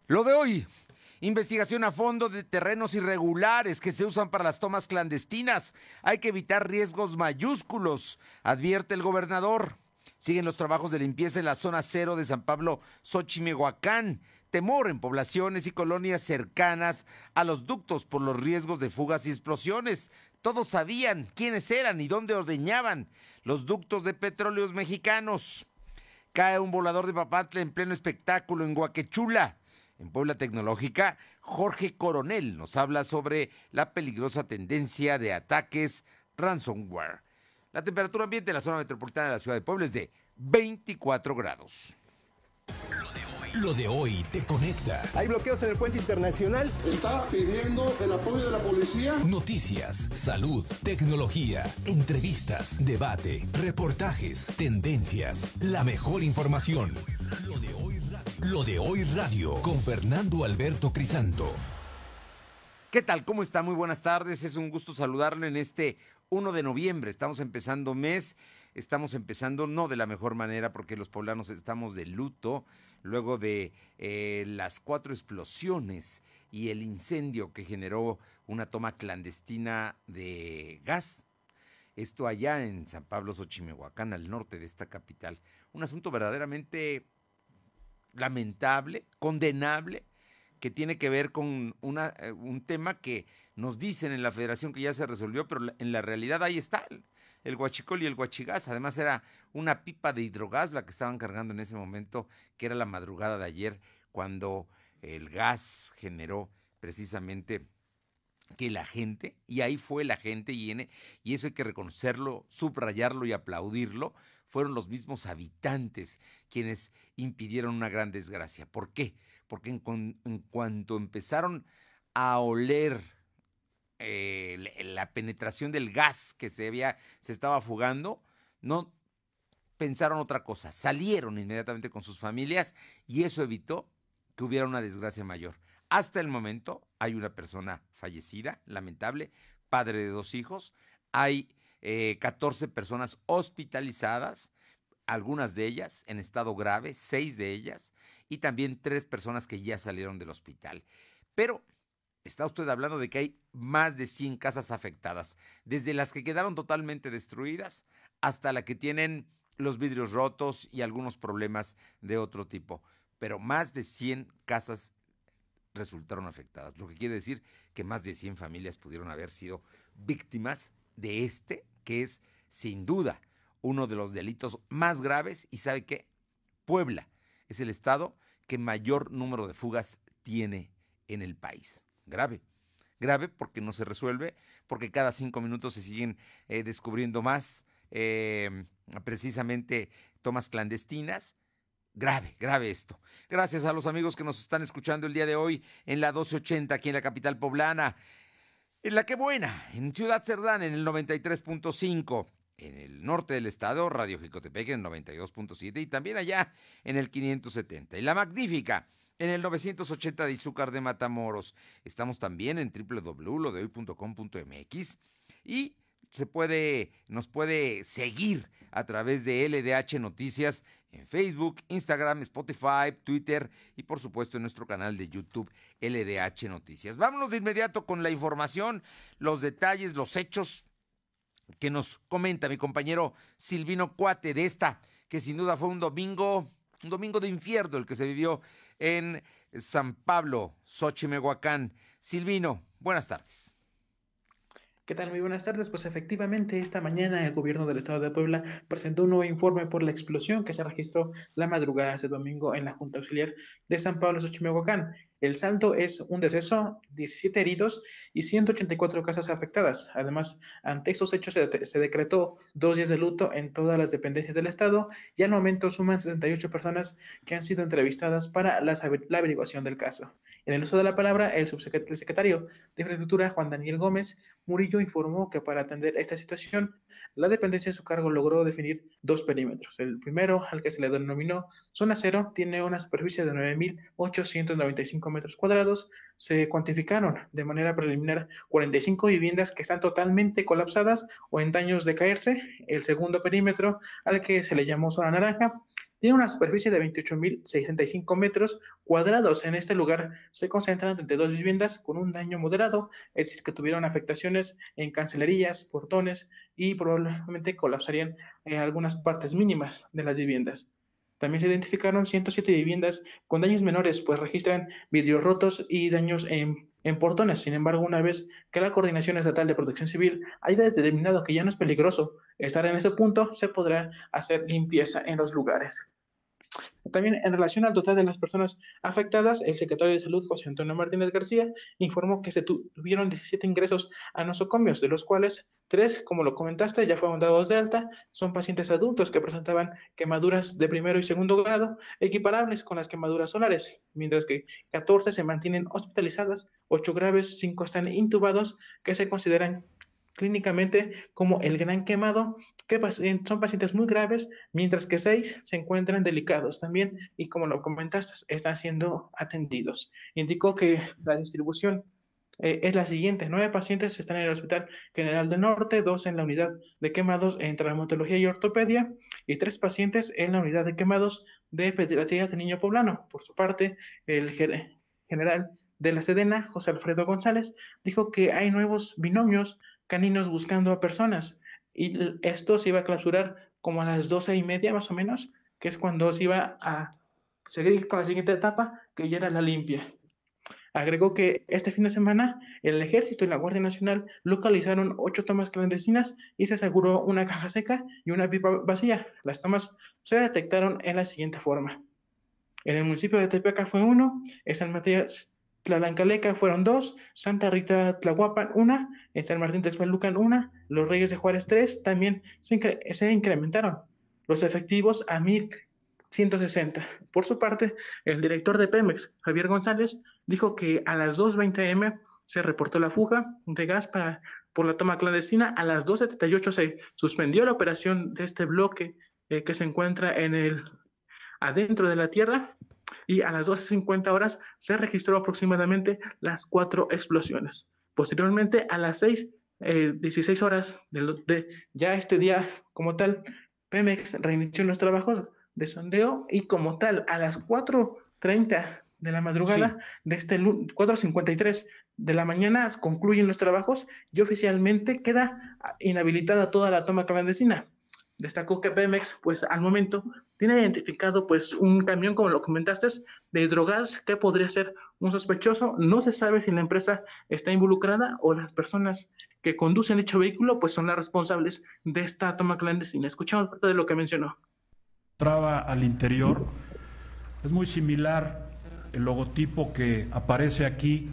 Lo de hoy, investigación a fondo de terrenos irregulares que se usan para las tomas clandestinas. Hay que evitar riesgos mayúsculos, advierte el gobernador. Siguen los trabajos de limpieza en la zona cero de San Pablo, Xochimehuacán. Temor en poblaciones y colonias cercanas a los ductos por los riesgos de fugas y explosiones. Todos sabían quiénes eran y dónde ordeñaban los ductos de petróleos mexicanos. Cae un volador de Papantla en pleno espectáculo en Huaquechula. En Puebla Tecnológica, Jorge Coronel nos habla sobre la peligrosa tendencia de ataques ransomware. La temperatura ambiente en la zona metropolitana de la ciudad de Puebla es de 24 grados. Lo de hoy te conecta. Hay bloqueos en el puente internacional. Está pidiendo el apoyo de la policía. Noticias, salud, tecnología, entrevistas, debate, reportajes, tendencias, la mejor información. Lo de hoy radio con Fernando Alberto Crisanto. ¿Qué tal? ¿Cómo está? Muy buenas tardes. Es un gusto saludarle en este 1 de noviembre. Estamos empezando mes. Estamos empezando no de la mejor manera porque los poblanos estamos de luto luego de las 4 explosiones y el incendio que generó una toma clandestina de gas. Esto allá en San Pablo, Xochimehuacán, al norte de esta capital. Un asunto verdaderamente lamentable, condenable, que tiene que ver con un tema que nos dicen en la federación que ya se resolvió, pero en la realidad ahí está el huachicol y el huachigás. Además era una pipa de hidrogás la que estaban cargando en ese momento, que era la madrugada de ayer, cuando el gas generó precisamente que la gente, y ahí fue la gente, y eso hay que reconocerlo, subrayarlo y aplaudirlo, fueron los mismos habitantes quienes impidieron una gran desgracia. ¿Por qué? Porque en cuanto empezaron a oler la penetración del gas que se estaba fugando, no pensaron otra cosa, salieron inmediatamente con sus familias y eso evitó que hubiera una desgracia mayor. Hasta el momento hay una persona fallecida, lamentable, padre de 2 hijos, hay 14 personas hospitalizadas, algunas de ellas en estado grave, 6 de ellas, y también 3 personas que ya salieron del hospital. Pero está usted hablando de que hay más de 100 casas afectadas, desde las que quedaron totalmente destruidas hasta la que tienen los vidrios rotos y algunos problemas de otro tipo. Pero más de 100 casas resultaron afectadas, lo que quiere decir que más de 100 familias pudieron haber sido víctimas de que es sin duda uno de los delitos más graves. ¿Y sabe qué? Puebla es el estado que mayor número de fugas tiene en el país. Grave porque no se resuelve, porque cada 5 minutos se siguen descubriendo más precisamente tomas clandestinas. Grave esto. Gracias a los amigos que nos están escuchando el día de hoy en la 1280 aquí en la capital poblana, en La Qué Buena, en Ciudad Cerdán en el 93.5, en el norte del estado, Radio Jicotepec en el 92.7 y también allá en el 570. Y La Magnífica en el 980 de Izúcar de Matamoros. Estamos también en www.lodehoy.com.mx y nos puede seguir a través de LDH Noticias en Facebook, Instagram, Spotify, Twitter y por supuesto en nuestro canal de YouTube LDH Noticias. Vámonos de inmediato con la información, los detalles, los hechos que nos comenta mi compañero Silvino Cuate de esta, que sin duda fue un domingo de infierno el que se vivió en San Pablo, Xochimehuacán. Silvino, buenas tardes. ¿Qué tal? Muy buenas tardes. Pues efectivamente, esta mañana el gobierno del estado de Puebla presentó un nuevo informe por la explosión que se registró la madrugada de este domingo en la Junta Auxiliar de San Pablo, Xochimehuacán. El saldo es un deceso, 17 heridos y 184 casas afectadas. Además, ante estos hechos se decretó 2 días de luto en todas las dependencias del estado y al momento suman 68 personas que han sido entrevistadas para la averiguación del caso. En el uso de la palabra, el subsecretario de Infraestructura, Juan Daniel Gómez Murillo, informó que para atender esta situación, la dependencia de su cargo logró definir 2 perímetros. El primero, al que se le denominó Zona Cero, tiene una superficie de 9.895 metros cuadrados. Se cuantificaron de manera preliminar 45 viviendas que están totalmente colapsadas o en daños de caerse. El segundo perímetro, al que se le llamó Zona Naranja, tiene una superficie de 28.065 metros cuadrados. En este lugar se concentran 32 viviendas con un daño moderado, es decir, que tuvieron afectaciones en cancelerías, portones y probablemente colapsarían algunas partes mínimas de las viviendas. También se identificaron 107 viviendas con daños menores, pues registran vidrios rotos y daños en portones. Sin embargo, una vez que la Coordinación Estatal de Protección Civil haya determinado que ya no es peligroso estar en ese punto, se podrá hacer limpieza en los lugares. También en relación al total de las personas afectadas, el secretario de Salud, José Antonio Martínez García, informó que se tuvieron 17 ingresos a nosocomios, de los cuales 3, como lo comentaste, ya fueron dados de alta, son pacientes adultos que presentaban quemaduras de primero y segundo grado, equiparables con las quemaduras solares, mientras que 14 se mantienen hospitalizadas, 8 graves, 5 están intubados, que se consideran clínicamente como el gran quemado, que son pacientes muy graves, mientras que 6 se encuentran delicados también y como lo comentaste, están siendo atendidos. Indicó que la distribución es la siguiente: 9 pacientes están en el Hospital General del Norte, 2 en la unidad de quemados en traumatología y ortopedia y 3 pacientes en la unidad de quemados de pediatría de niño poblano. Por su parte, el general de la Sedena, José Alfredo González, dijo que hay nuevos binomios caninos buscando a personas y esto se iba a clausurar como a las 12:30 más o menos, que es cuando se iba a seguir con la siguiente etapa, que ya era la limpia. Agregó que este fin de semana el Ejército y la Guardia Nacional localizaron 8 tomas clandestinas y se aseguró una caja seca y una pipa vacía. Las tomas se detectaron en la siguiente forma: en el municipio de Tepeaca fue 1, en San Matías Tlalancaleca fueron 2, Santa Rita Tlahuapan 1, en San Martín Texmelucan 1, Los Reyes de Juárez 3, también se incrementaron los efectivos a 1,160. Por su parte, el director de Pemex, Javier González, dijo que a las 2:20 am se reportó la fuga de gas por la toma clandestina. A las 2:78 se suspendió la operación de este bloque que se encuentra adentro de la tierra, y a las 12:50 horas se registró aproximadamente las 4 explosiones. Posteriormente, a las 6:16 horas de ya este día como tal, Pemex reinició los trabajos de sondeo y como tal, a las 4:30 de la madrugada de este 4:53 de la mañana concluyen los trabajos y oficialmente queda inhabilitada toda la toma clandestina. Destacó que Pemex, pues al momento, tiene identificado pues un camión, como lo comentaste, de hidrogas que podría ser un sospechoso. No se sabe si la empresa está involucrada o las personas que conducen dicho vehículo pues son las responsables de esta toma clandestina. Escuchamos parte de lo que mencionó. Entraba al interior, es muy similar el logotipo que aparece aquí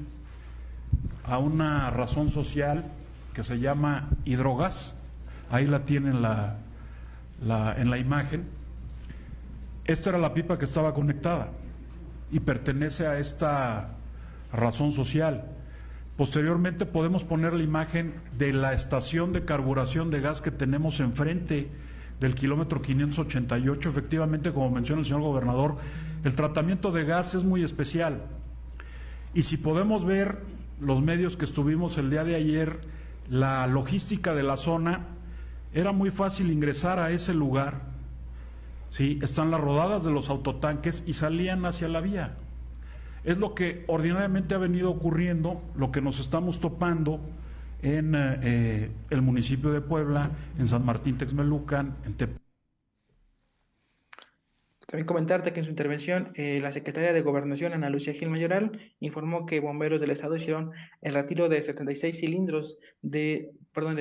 a una razón social que se llama Hidrogas. Ahí la tienen en la imagen. Esta era la pipa que estaba conectada y pertenece a esta razón social. Posteriormente podemos poner la imagen de la estación de carburación de gas que tenemos enfrente del kilómetro 588. Efectivamente, como menciona el señor gobernador, el tratamiento de gas es muy especial. Y si podemos ver los medios que estuvimos el día de ayer, la logística de la zona, era muy fácil ingresar a ese lugar. Sí, están las rodadas de los autotanques y salían hacia la vía. Es lo que ordinariamente ha venido ocurriendo, lo que nos estamos topando en el municipio de Puebla, en San Martín Texmelucan, en Tepeaca. También comentarte que en su intervención la secretaria de Gobernación, Ana Lucía Gil Mayoral, informó que bomberos del estado hicieron el retiro de 76 cilindros de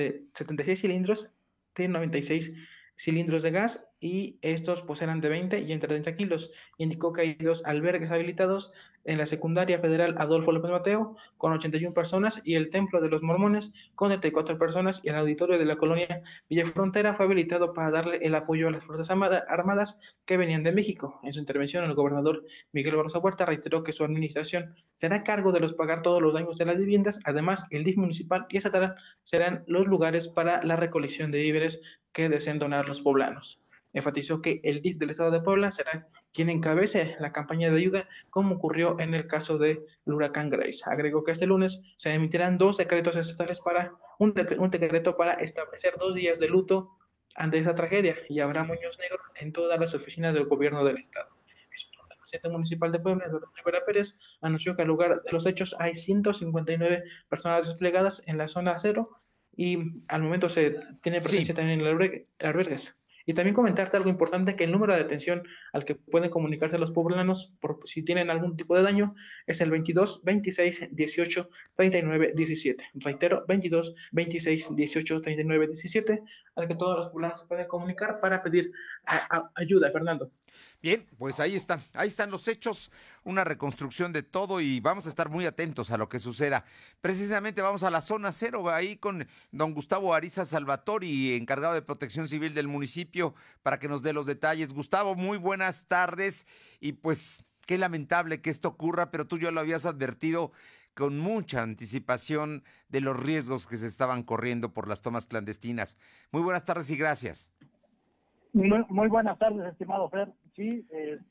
96 cilindros de gas, y estos pues eran de 20 y entre 30 kilos. Indicó que hay 2 albergues habilitados en la secundaria federal Adolfo López Mateo con 81 personas y el Templo de los Mormones con 34 personas, y el auditorio de la colonia Villa Frontera fue habilitado para darle el apoyo a las Fuerzas Armadas que venían de México. En su intervención, el gobernador Miguel Barroso Huerta reiteró que su administración será a cargo de pagar todos los daños de las viviendas. Además, el DIF municipal y estatal serán los lugares para la recolección de víveres que deseen donar los poblanos. Enfatizó que el DIF del estado de Puebla será quien encabece la campaña de ayuda, como ocurrió en el caso del huracán Grace. Agregó que este lunes se emitirán 2 decretos estatales un decreto para establecer 2 días de luto ante esa tragedia y habrá moños negros en todas las oficinas del gobierno del estado. El presidente municipal de Puebla, Eduardo Rivera Pérez, anunció que al lugar de los hechos hay 159 personas desplegadas en la zona cero y al momento se tiene presencia Sí, también en albergues. Y también comentarte algo importante, que el número de atención al que pueden comunicarse los poblanos por si tienen algún tipo de daño es el 22 26 18 39 17. Reitero, 22 26 18 39 17, al que todos los poblanos se pueden comunicar para pedir ayuda, Fernando. bien, pues ahí están los hechos, una reconstrucción de todo y vamos a estar muy atentos a lo que suceda. Precisamente vamos a la zona cero, ahí con don Gustavo Ariza Salvatori, encargado de Protección Civil del municipio, para que nos dé los detalles. Gustavo, muy buenas tardes y pues qué lamentable que esto ocurra, pero tú ya lo habías advertido con mucha anticipación de los riesgos que se estaban corriendo por las tomas clandestinas. Muy buenas tardes y gracias. Muy buenas tardes, estimado Fer. Sí,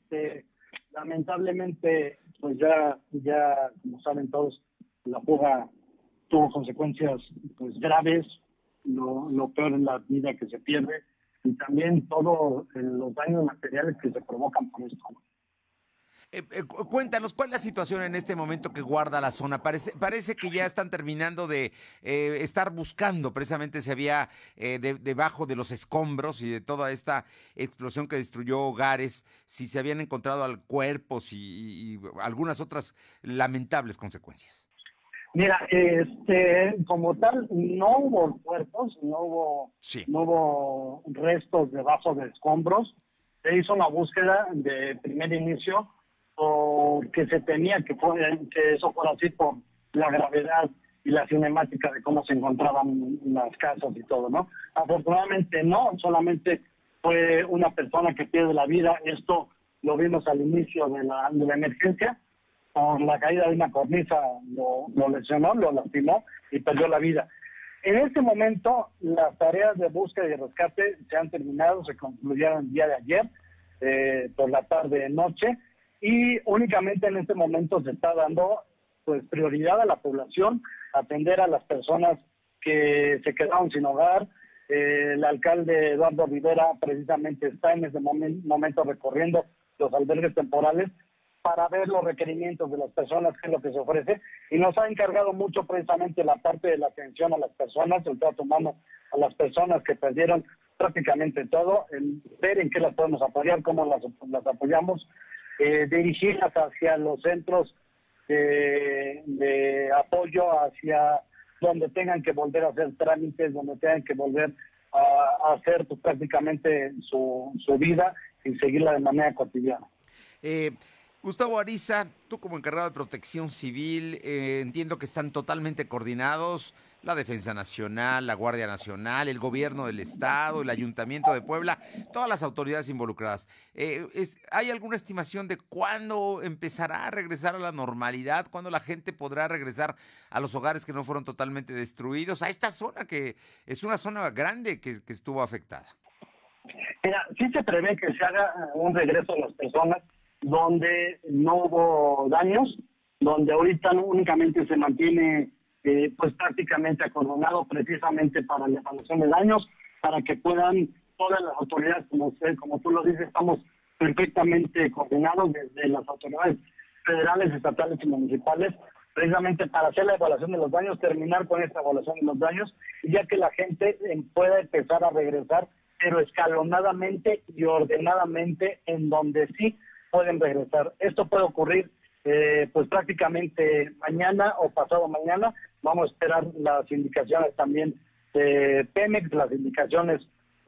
lamentablemente, pues ya, como saben todos, la fuga tuvo consecuencias pues graves, lo peor es la vida que se pierde y también todos los daños materiales que se provocan por esto. Cuéntanos, ¿cuál es la situación en este momento que guarda la zona? Parece que ya están terminando de estar buscando precisamente si había debajo de los escombros y de toda esta explosión que destruyó hogares, si se habían encontrado cuerpos y algunas otras lamentables consecuencias. Mira, como tal, no hubo cuerpos, Sí. no hubo restos debajo de escombros. Se hizo una búsqueda de primer inicio porque se temía que eso fuera así por la gravedad y la cinemática de cómo se encontraban las casas y todo, ¿no? Afortunadamente no, solamente fue una persona que pierde la vida. Esto lo vimos al inicio de la emergencia. Por la caída de una cornisa lo lesionó, lo lastimó y perdió la vida. En este momento, las tareas de búsqueda y rescate se han terminado, se concluyeron el día de ayer, por la tarde-noche, y únicamente en este momento se está dando pues prioridad a la población, atender a las personas que se quedaron sin hogar. El alcalde Eduardo Rivera precisamente está en ese momento recorriendo los albergues temporales para ver los requerimientos de las personas, qué es lo que se ofrece, y nos ha encargado mucho precisamente la parte de la atención a las personas, el trato humano a las personas que perdieron prácticamente todo, el ver en qué las podemos apoyar, cómo las apoyamos, dirigirlas hacia los centros de apoyo, hacia donde tengan que volver a hacer trámites, donde tengan que volver a hacer pues, prácticamente su vida y seguirla de manera cotidiana. Gustavo Ariza, tú como encargado de Protección Civil, entiendo que están totalmente coordinados la Defensa Nacional, la Guardia Nacional, el Gobierno del Estado, el Ayuntamiento de Puebla, todas las autoridades involucradas. ¿Hay alguna estimación de cuándo empezará a regresar a la normalidad? ¿Cuándo la gente podrá regresar a los hogares que no fueron totalmente destruidos? A esta zona que es una zona grande que estuvo afectada. Mira, sí se prevé que se haga un regreso a las personas donde no hubo daños, donde ahorita únicamente se mantiene pues prácticamente acordonado precisamente para la evaluación de daños, para que puedan todas las autoridades, como tú lo dices, estamos perfectamente coordinados desde las autoridades federales, estatales y municipales, precisamente para hacer la evaluación de los daños, terminar con esta evaluación de los daños, y ya que la gente pueda empezar a regresar, pero escalonadamente y ordenadamente en donde sí pueden regresar. Esto puede ocurrir pues prácticamente mañana o pasado mañana. Vamos a esperar las indicaciones también de Pemex, las indicaciones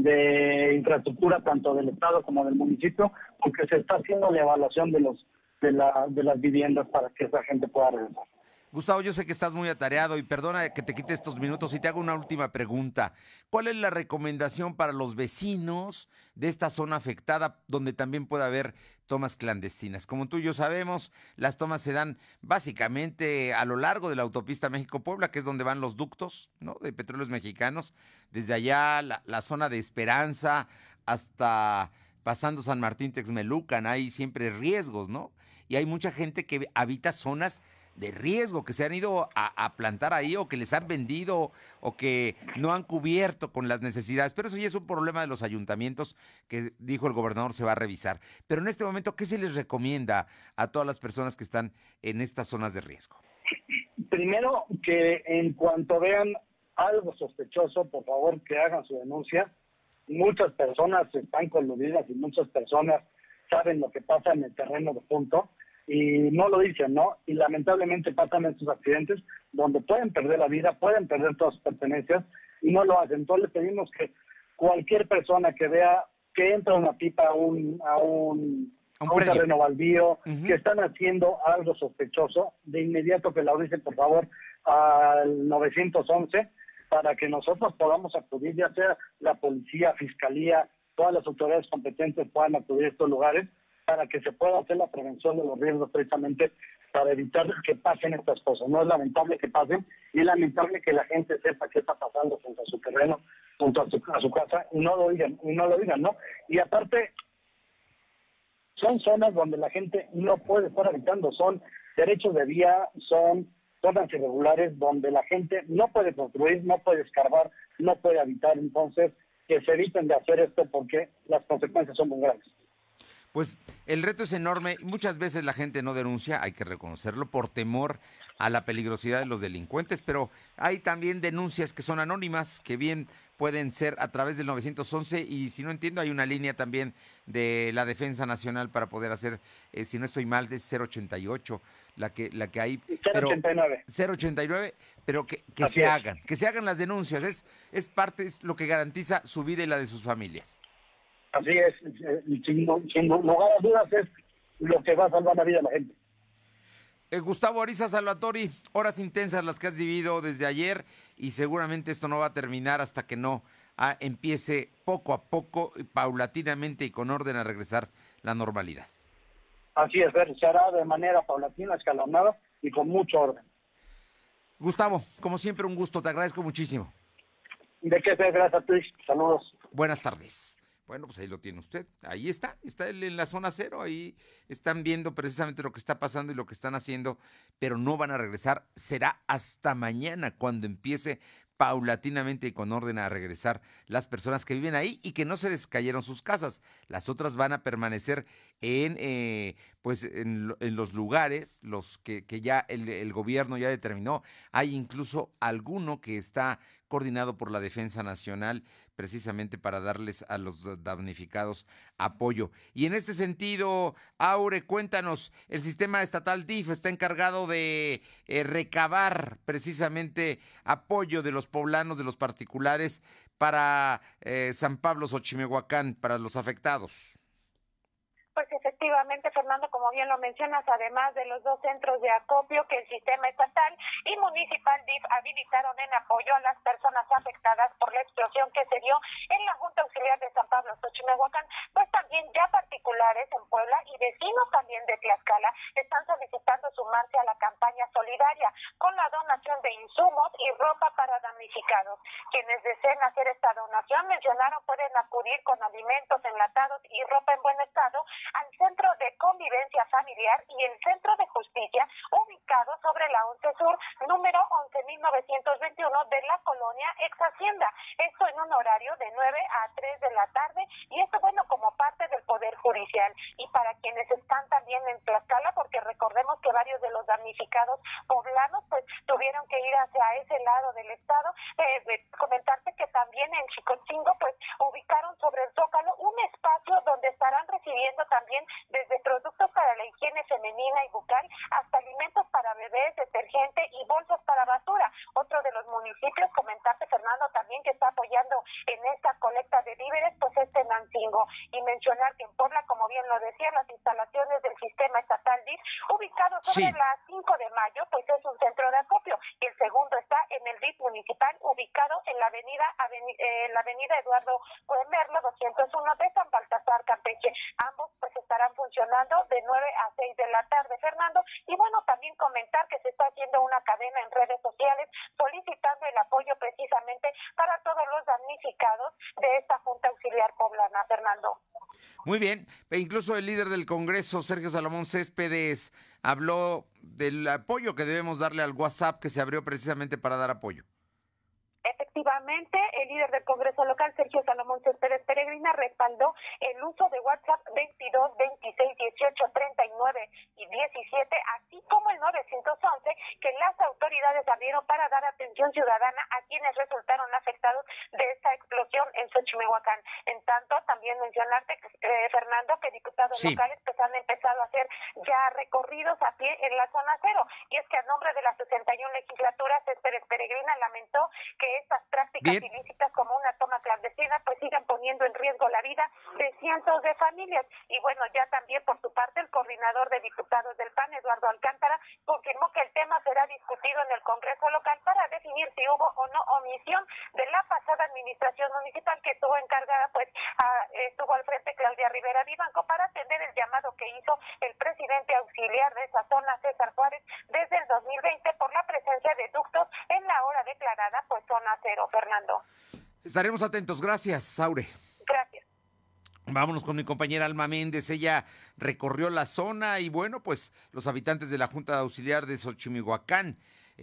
de infraestructura tanto del Estado como del municipio, porque se está haciendo la evaluación de las viviendas para que esa gente pueda regresar. Gustavo, yo sé que estás muy atareado y perdona que te quite estos minutos y te hago una última pregunta. ¿Cuál es la recomendación para los vecinos de esta zona afectada donde también puede haber tomas clandestinas? Como tú y yo sabemos, las tomas se dan básicamente a lo largo de la autopista México-Puebla, que es donde van los ductos, ¿no?, de Petróleos Mexicanos. Desde allá, la zona de Esperanza hasta pasando San Martín Texmelucan, hay siempre riesgos, ¿no? Y hay mucha gente que habita zonas de riesgo, que se han ido a plantar ahí o que les han vendido o que no han cubierto con las necesidades. Pero eso ya es un problema de los ayuntamientos que, dijo el gobernador, se va a revisar. Pero en este momento, ¿qué se les recomienda a todas las personas que están en estas zonas de riesgo? Primero, que en cuanto vean algo sospechoso, por favor, que hagan su denuncia. Muchas personas están coludidas y muchas personas saben lo que pasa en el terreno de punto y no lo dicen, ¿no? Y lamentablemente pasan estos accidentes donde pueden perder la vida, pueden perder todas sus pertenencias y no lo hacen. Entonces le pedimos que cualquier persona que vea que entra una pipa a un terreno baldío, que están haciendo algo sospechoso, de inmediato que la avisen, por favor, al 911 para que nosotros podamos acudir, ya sea la policía, fiscalía, todas las autoridades competentes puedan acudir a estos lugares para que se pueda hacer la prevención de los riesgos precisamente para evitar que pasen estas cosas. No es lamentable que pasen y es lamentable que la gente sepa qué está pasando junto a su terreno, junto a su casa y no lo digan, ¿no? Y aparte, son zonas donde la gente no puede estar habitando, son derechos de vía, son zonas irregulares donde la gente no puede construir, no puede escarbar, no puede habitar. Entonces, que se eviten de hacer esto porque las consecuencias son muy graves. Pues el reto es enorme. Muchas veces la gente no denuncia, hay que reconocerlo, por temor a la peligrosidad de los delincuentes, pero hay también denuncias que son anónimas, que bien pueden ser a través del 911 y si no entiendo hay una línea también de la Defensa Nacional para poder hacer, si no estoy mal, es 088, la que hay. 089. 089, pero que se hagan las denuncias, es parte, es lo que garantiza su vida y la de sus familias. Así es, sin lugar a dudas es lo que va a salvar la vida de la gente. Gustavo Ariza Salvatori, horas intensas las que has vivido desde ayer y seguramente esto no va a terminar hasta que no empiece poco a poco, paulatinamente y con orden a regresar la normalidad. Así es, se hará de manera paulatina, escalonada y con mucho orden. Gustavo, como siempre un gusto, te agradezco muchísimo. ¿De qué te gracias a ti? Saludos. Buenas tardes. Bueno, pues ahí lo tiene usted. Ahí está él en la zona cero, ahí están viendo precisamente lo que está pasando y lo que están haciendo, pero no van a regresar. Será hasta mañana cuando empiece paulatinamente y con orden a regresar las personas que viven ahí y que no se les cayeron sus casas. Las otras van a permanecer en los lugares, los que ya el gobierno ya determinó. Hay incluso alguno que está coordinado por la Defensa Nacional precisamente para darles a los damnificados apoyo. Y en este sentido, Aure, cuéntanos, el sistema estatal DIF está encargado de recabar precisamente apoyo de los poblanos, de los particulares para San Pablo, Xochimehuacán, para los afectados. Pues efectivamente, Fernando, como bien lo mencionas, además de los dos centros de acopio que el sistema estatal y municipal DIF habilitaron en apoyo a las personas afectadas por la explosión que se dio en la Junta Auxiliar de San Pablo, Xochimehuacán, pues también ya particulares en Puebla y vecinos también de Tlaxcala están solicitando sumarse a la campaña solidaria con la donación de insumos y ropa para damnificados. Quienes deseen hacer esta donación, mencionaron, pueden acudir con alimentos enlatados y ropa en buen estado al Centro de Convivencia Familiar y el Centro de Justicia, ubicado sobre la 11 Sur, número 11.921 de la colonia Ex Hacienda. Esto en un horario de 9 a 3 de la tarde y esto, bueno, como parte del Poder Judicial. Y para quienes están también en Tlaxcala, porque recordemos que varios de los damnificados poblanos pues tuvieron que ir hacia ese lado del estado, comentarte que también en Chicotzingo pues ubicaron sobre el Zócalo un espacio donde estarán recibiendo también desde productos para la higiene femenina y bucal hasta alimentos para bebés, detergente y bolsas para basura. Otro de los municipios, comentarte, Fernando, también que está apoyando en esta colecta de víveres, pues es Tenancingo. Y mencionar que en Puebla, como bien lo decía, las instalaciones del sistema estatal DIF, ubicado sobre la 5 de mayo, pues es un centro de acopio. Y el segundo está en el DIF municipal, ubicado en la avenida Eduardo Cuemerlo, 201 de San Baltasar, Campeche. Ambos pues estarán funcionando de 9 a 6 de la tarde, Fernando. Y bueno, también comentar que se está haciendo una cadena en redes sociales solicitando el apoyo precisamente para todos los damnificados de esta Junta Auxiliar Poblana, Fernando. Muy bien, e incluso el líder del Congreso, Sergio Salomón Céspedes, habló del apoyo que debemos darle al WhatsApp que se abrió precisamente para dar apoyo. Efectivamente, el líder del Congreso local, Sergio Salomón Céspedes Peregrina, respaldó el uso de WhatsApp 22, 26, 18, 39 y 17, así como el 911, que las autoridades abrieron para dar atención ciudadana a quienes resultaron afectados de esta explosión en Xochimilhuacán. En tanto, también mencionarte, Fernando, que diputados locales pues han empezado a hacer ya recorridos a pie en la zona cero. Y es que a nombre de la 61 legislatura, Céspedes Peregrina lamentó que estas prácticas ilícitas como una toma clandestina pues sigan poniendo en riesgo la vida de cientos de familias. Y bueno, ya también por su parte el coordinador de diputados del PAN, Eduardo Alcántara, confirmó que el tema será discutido en el Congreso local para definir si hubo o no omisión de la pasada administración municipal que estuvo encargada, pues estuvo al frente Claudia Rivera Vivanco para atender el llamado que hizo el presidente auxiliar de esa zona, César Juárez, desde el 2020 por la presencia de ductos en la hora declarada pues zona cero, Fernando. Estaremos atentos. Gracias, Saure. Gracias. Vámonos con mi compañera Alma Méndez. Ella recorrió la zona y bueno, pues los habitantes de la Junta Auxiliar de Xochimilhuacán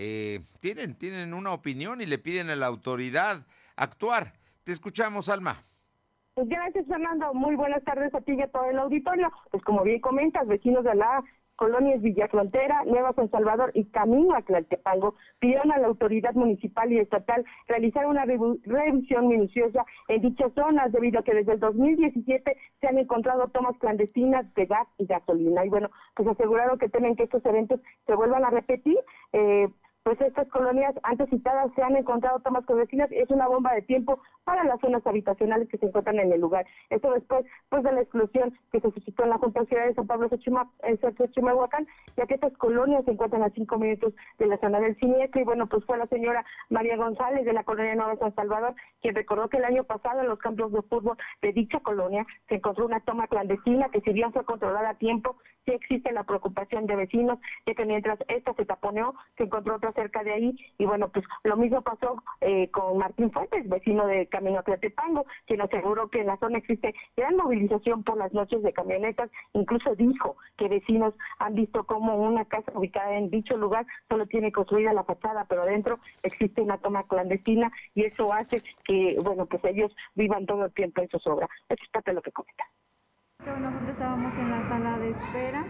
tienen una opinión y le piden a la autoridad actuar. Te escuchamos, Alma. Pues gracias, Fernando. Muy buenas tardes a ti y a todo el auditorio. Pues como bien comentas, vecinos de la colonias Villa Frontera, Nueva San Salvador y Camino a Tlaltepango pidieron a la autoridad municipal y estatal realizar una revisión minuciosa en dichas zonas, debido a que desde el 2017 se han encontrado tomas clandestinas de gas y gasolina. Y bueno, pues aseguraron que temen que estos eventos se vuelvan a repetir. Pues estas colonias antes citadas se han encontrado tomas clandestinas, es una bomba de tiempo para las zonas habitacionales que se encuentran en el lugar. Esto después pues de la explosión que se suscitó en la Junta Ciudad de San Pablo Xochimilhuacán, ya que estas colonias se encuentran a 5 minutos de la zona del siniestro. Y bueno, pues fue la señora María González de la colonia Nueva San Salvador quien recordó que el año pasado en los campos de fútbol de dicha colonia se encontró una toma clandestina que, si bien fue controlada a tiempo, sí existe la preocupación de vecinos, ya que mientras esta se taponeó, se encontró otra cerca de ahí. Y bueno, pues lo mismo pasó con Martín Fuentes, vecino de Camino a Tlaltepango, quien aseguró que en la zona existe gran movilización por las noches de camionetas. Incluso dijo que vecinos han visto como una casa ubicada en dicho lugar solo tiene construida la fachada, pero adentro existe una toma clandestina, y eso hace que, bueno, pues ellos vivan todo el tiempo en zozobra. Esto es parte de lo que comenta. Bueno, nosotros estábamos en la sala de espera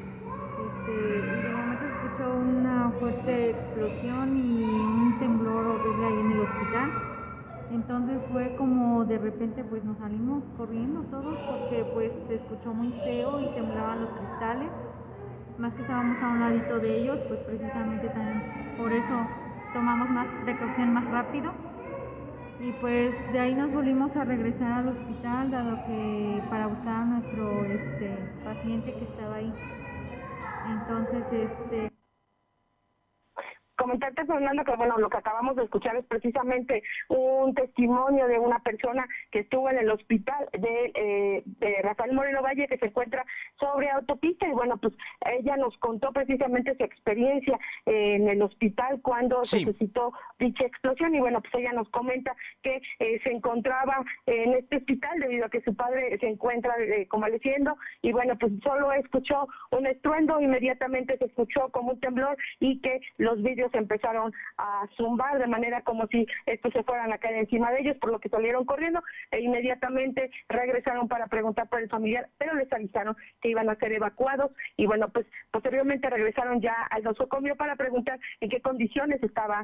y de momento se escuchó una fuerte explosión y un temblor horrible ahí en el hospital. Entonces fue como de repente pues nos salimos corriendo todos porque pues se escuchó muy feo y temblaban los cristales. Más que estábamos a un ladito de ellos, pues precisamente también por eso tomamos más precaución más rápido. Y pues de ahí nos volvimos a regresar al hospital, dado que para buscar a nuestro paciente que estaba ahí. Entonces, Comentarte, Fernando, que bueno, lo que acabamos de escuchar es precisamente un testimonio de una persona que estuvo en el hospital de Rafael Moreno Valle, que se encuentra sobre autopista. Y bueno, pues ella nos contó precisamente su experiencia en el hospital cuando se suscitó dicha explosión. Y bueno, pues ella nos comenta que se encontraba en este hospital debido a que su padre se encuentra convaleciendo. Y bueno, pues solo escuchó un estruendo, inmediatamente se escuchó como un temblor y que los vidrios empezaron a zumbar de manera como si estos se fueran a caer encima de ellos, por lo que salieron corriendo e inmediatamente regresaron para preguntar por el familiar, pero les avisaron que iban a ser evacuados. Y bueno, pues posteriormente regresaron ya al nosocomio para preguntar en qué condiciones estaba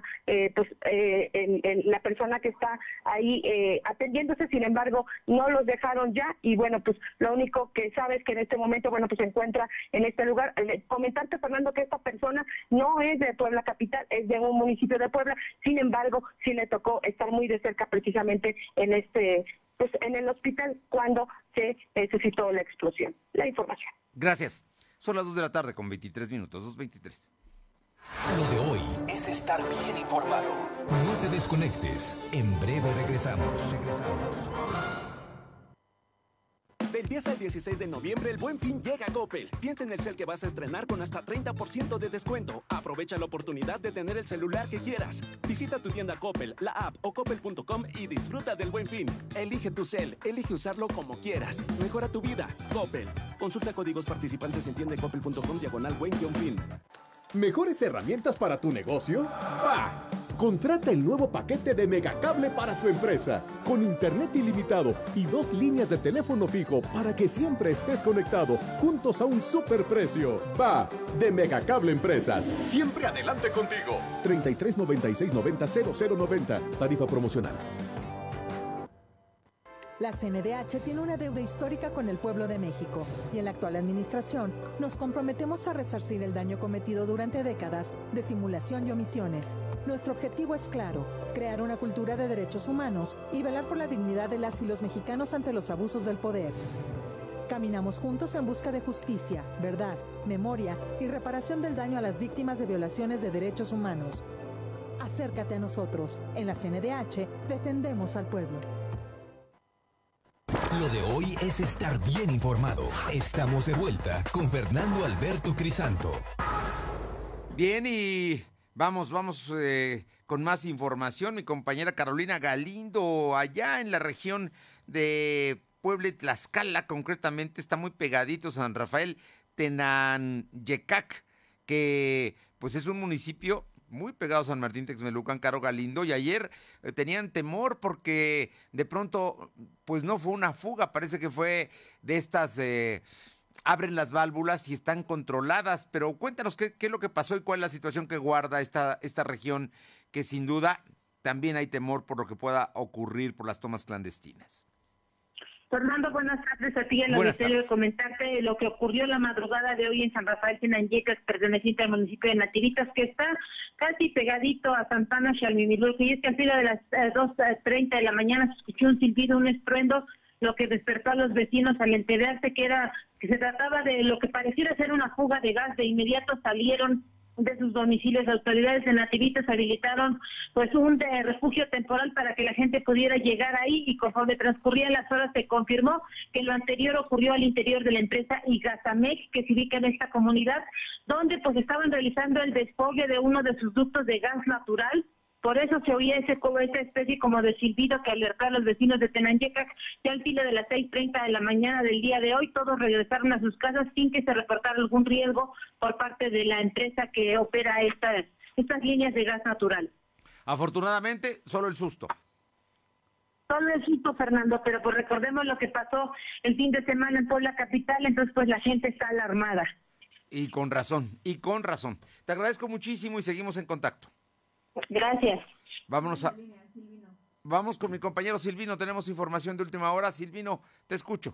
la persona que está ahí atendiéndose. Sin embargo, no los dejaron ya. Y bueno, pues lo único que sabes que en este momento, bueno, pues se encuentra en este lugar. Comentarte, Fernando, que esta persona no es de Puebla capital, es de un municipio de Puebla. Sin embargo, sí le tocó estar muy de cerca precisamente en en el hospital cuando se suscitó la explosión. La información. Gracias. Son las 2 de la tarde con 23 minutos, 2:23. Lo de hoy es estar bien informado. No te desconectes. En breve regresamos. Del 10 al 16 de noviembre, el Buen Fin llega a Coppel. Piensa en el cel que vas a estrenar con hasta 30% de descuento. Aprovecha la oportunidad de tener el celular que quieras. Visita tu tienda Coppel, la app o coppel.com y disfruta del Buen Fin. Elige tu cel, elige usarlo como quieras. Mejora tu vida. Coppel. Consulta códigos participantes en tiendacoppel.com/buen-fin. ¿Mejores herramientas para tu negocio? ¡Va! Contrata el nuevo paquete de Megacable para tu empresa, con internet ilimitado y 2 líneas de teléfono fijo para que siempre estés conectado, juntos a un superprecio. ¡Va! De Megacable Empresas. Siempre adelante contigo. 33 96 90 0090. Tarifa promocional. La CNDH tiene una deuda histórica con el pueblo de México y en la actual administración nos comprometemos a resarcir el daño cometido durante décadas de simulación y omisiones. Nuestro objetivo es claro, crear una cultura de derechos humanos y velar por la dignidad de las y los mexicanos ante los abusos del poder. Caminamos juntos en busca de justicia, verdad, memoria y reparación del daño a las víctimas de violaciones de derechos humanos. Acércate a nosotros. En la CNDH defendemos al pueblo. Lo de hoy es estar bien informado. Estamos de vuelta con Fernando Alberto Crisanto. Bien, y vamos con más información. Mi compañera Carolina Galindo, allá en la región de Puebla y Tlaxcala, concretamente, está muy pegadito San Rafael Tenanyecac, que pues es un municipio muy pegado a San Martín Texmelucan, Caro Galindo, y ayer tenían temor porque de pronto pues no fue una fuga, parece que fue de estas, abren las válvulas y están controladas, pero cuéntanos qué es lo que pasó y cuál es la situación que guarda esta región, que sin duda también hay temor por lo que pueda ocurrir por las tomas clandestinas. Fernando, buenas tardes a ti en el auditorio. Comentarte lo que ocurrió la madrugada de hoy en San Rafael Tenanyecac, perteneciente al municipio de Nativitas, que está casi pegadito a Santana Xalmimilulco, y es que al filo de las 2:30 de la mañana se escuchó un silbido, un estruendo, lo que despertó a los vecinos al enterarse que se trataba de lo que pareciera ser una fuga de gas. De inmediato salieron de sus domicilios. Autoridades de Nativitas habilitaron pues un refugio temporal para que la gente pudiera llegar ahí, y conforme transcurrían las horas se confirmó que lo anterior ocurrió al interior de la empresa Igasamec, que se ubica en esta comunidad, donde pues estaban realizando el desfogue de uno de sus ductos de gas natural. Por eso se oía esa especie como de silbido que alertó a los vecinos de Tenanyecac. Ya al filo de las 6:30 de la mañana del día de hoy, todos regresaron a sus casas sin que se reportara algún riesgo por parte de la empresa que opera estas líneas de gas natural. Afortunadamente, solo el susto. Solo el susto, Fernando, pero pues recordemos lo que pasó el fin de semana en Puebla capital, entonces pues la gente está alarmada. Y con razón. Te agradezco muchísimo y seguimos en contacto. Gracias. Vamos con mi compañero Silvino, tenemos información de última hora. Silvino, te escucho.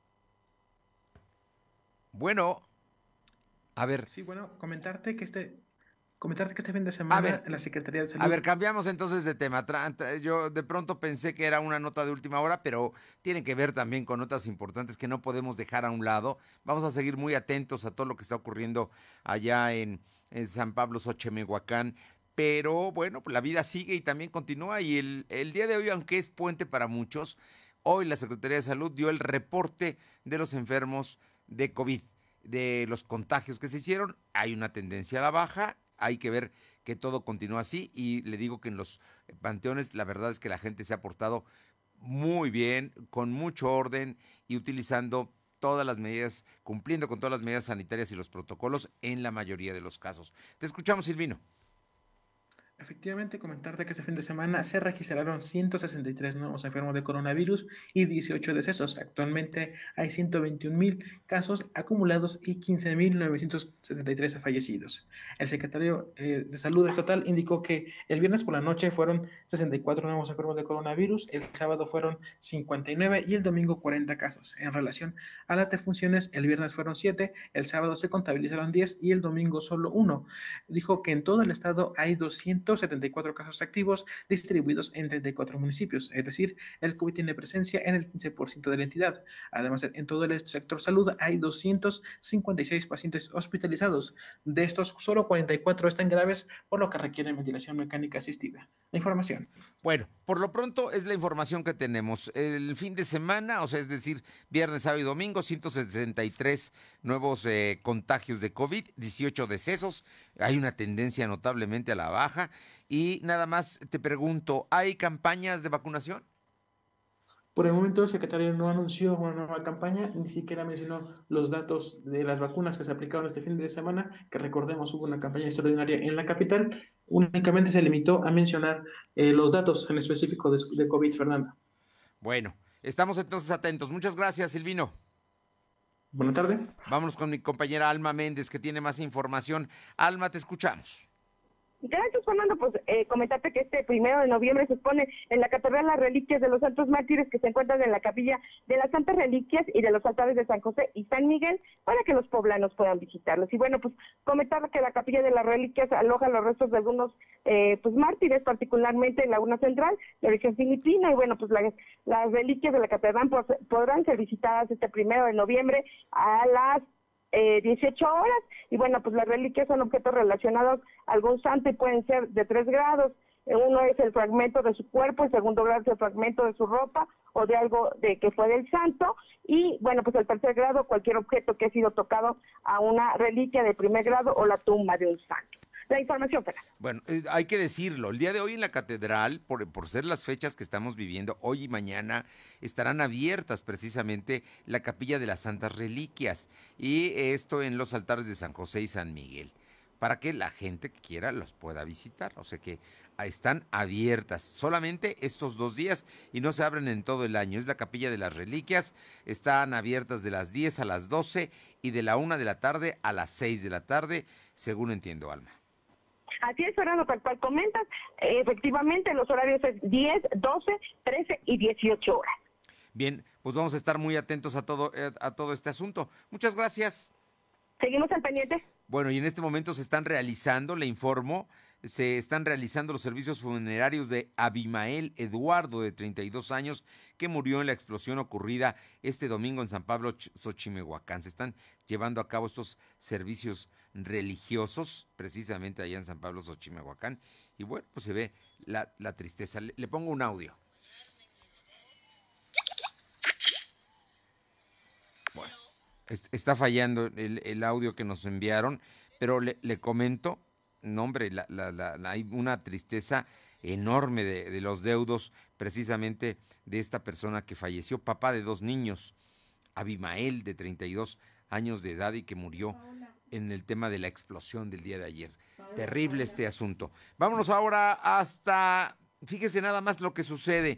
Bueno, a ver. Sí, bueno, comentarte que este fin de semana la Secretaría de Salud... A ver, cambiamos entonces de tema. Yo de pronto pensé que era una nota de última hora, pero tiene que ver también con notas importantes que no podemos dejar a un lado. Vamos a seguir muy atentos a todo lo que está ocurriendo allá en San Pablo Xochimehuacán. Pero bueno, pues la vida sigue y también continúa, y el día de hoy, aunque es puente para muchos, hoy la Secretaría de Salud dio el reporte de los enfermos de COVID, de los contagios que se hicieron. Hay una tendencia a la baja, hay que ver que todo continúa así, y le digo que en los panteones la verdad es que la gente se ha portado muy bien, con mucho orden y utilizando todas las medidas, cumpliendo con todas las medidas sanitarias y los protocolos en la mayoría de los casos. Te escuchamos, Silvino. Efectivamente, comentarte que este fin de semana se registraron 163 nuevos enfermos de coronavirus y 18 decesos. Actualmente hay 121,000 casos acumulados y 15,973 fallecidos. El secretario de Salud Estatal indicó que el viernes por la noche fueron 64 nuevos enfermos de coronavirus, el sábado fueron 59 y el domingo 40 casos. En relación a las defunciones, el viernes fueron 7, el sábado se contabilizaron 10 y el domingo solo 1. Dijo que en todo el estado hay 200 momento 74 casos activos distribuidos en 34 municipios, es decir, el COVID tiene presencia en el 15% de la entidad. Además, en todo el sector salud hay 256 pacientes hospitalizados. De estos, solo 44 están graves, por lo que requieren ventilación mecánica asistida. La información. Bueno, por lo pronto es la información que tenemos. El fin de semana, o sea, es decir, viernes, sábado y domingo, 163 nuevos contagios de COVID, 18 decesos. Hay una tendencia notablemente a la baja. Y nada más te pregunto, ¿hay campañas de vacunación? Por el momento, el secretario no anunció una nueva campaña, ni siquiera mencionó los datos de las vacunas que se aplicaron este fin de semana, que recordemos hubo una campaña extraordinaria en la capital. Únicamente se limitó a mencionar los datos en específico de COVID, Fernando. Bueno, estamos entonces atentos. Muchas gracias, Silvino. Buenas tardes. Vámonos con mi compañera Alma Méndez, que tiene más información. Alma, te escuchamos. Gracias, Fernando. Pues comentarte que este 1 de noviembre se expone en la Catedral las reliquias de los santos mártires que se encuentran en la capilla de las Santas Reliquias y de los altares de San José y San Miguel para que los poblanos puedan visitarlos. Y bueno, pues comentar que la capilla de las reliquias aloja los restos de algunos pues mártires, particularmente en Laguna Central, de origen filipino. Y bueno, pues las reliquias de la catedral podrán ser visitadas este 1 de noviembre a las 18 horas, y bueno, pues las reliquias son objetos relacionados a algún santo y pueden ser de 3 grados. Uno es el fragmento de su cuerpo, el segundo grado es el fragmento de su ropa o de algo de que fue del santo, y bueno, pues el 3er grado, cualquier objeto que ha sido tocado a una reliquia de 1er grado o la tumba de un santo. La información, Fernando. Bueno, hay que decirlo, el día de hoy en la catedral, por ser las fechas que estamos viviendo, hoy y mañana, estarán abiertas precisamente la capilla de las Santas Reliquias, y esto en los altares de San José y San Miguel, para que la gente que quiera los pueda visitar. O sea que están abiertas solamente estos 2 días y no se abren en todo el año. Es la capilla de las Reliquias, están abiertas de las 10 a las 12 y de la 1 de la tarde a las 6 de la tarde, según entiendo, Alma. Así es, Fernando, tal cual comentas, efectivamente los horarios es 10, 12, 13 y 18 horas. Bien, pues vamos a estar muy atentos a todo este asunto. Muchas gracias. Seguimos al pendiente. Bueno, y en este momento se están realizando, le informo, se están realizando los servicios funerarios de Abimael Eduardo, de 32 años, que murió en la explosión ocurrida este domingo en San Pablo, Xochimehuacán. Se están llevando a cabo estos servicios religiosos, precisamente allá en San Pablo, Xochimehuacán. Y bueno, pues se ve la tristeza. Le pongo un audio. Bueno, está fallando el audio que nos enviaron, pero le comento, no hombre, hay una tristeza enorme de los deudos precisamente de esta persona que falleció, papá de 2 niños, Abimael, de 32 años de edad y que murió en el tema de la explosión del día de ayer. Terrible este asunto. Vámonos ahora hasta, fíjese nada más lo que sucede.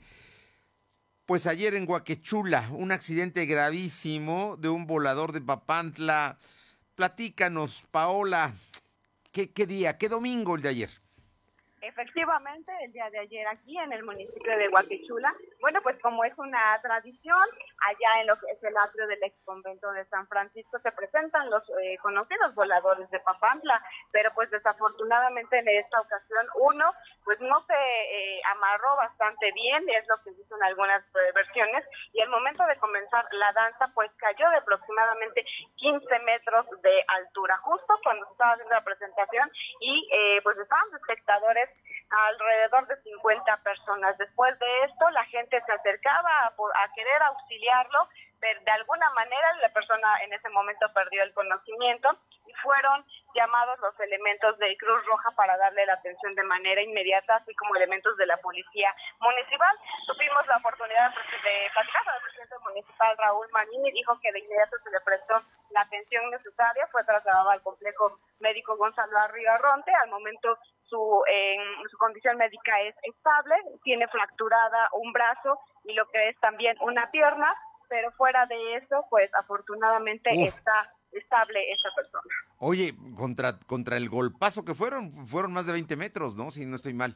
Pues ayer en Huaquechula, un accidente gravísimo de un volador de Papantla. Platícanos, Paola, ¿qué día, qué domingo el de ayer? Efectivamente, el día de ayer aquí en el municipio de Huaquechula, bueno, pues como es una tradición, allá en lo que es el atrio del ex convento de San Francisco se presentan los conocidos voladores de Papantla, pero pues desafortunadamente en esta ocasión uno pues no se amarró bastante bien, es lo que dicen algunas versiones, y al momento de comenzar la danza pues cayó de aproximadamente 15 metros de altura, justo cuando se estaba haciendo la presentación, y pues estaban los espectadores alrededor de 50 personas. Después de esto, la gente se acercaba a querer auxiliarlo, pero de alguna manera la persona en ese momento perdió el conocimiento y fueron llamados los elementos de Cruz Roja para darle la atención de manera inmediata, así como elementos de la policía municipal. Tuvimos la oportunidad de platicar con el presidente municipal, Raúl Manini, dijo que de inmediato se le prestó la atención necesaria, fue trasladado al complejo médico Gonzalo Arronte. Al momento su condición médica es estable, tiene fracturada un brazo y lo que es también una pierna, pero fuera de eso, pues afortunadamente está estable esa persona. Oye, contra el golpazo que fueron más de 20 metros, ¿no? Si no estoy mal.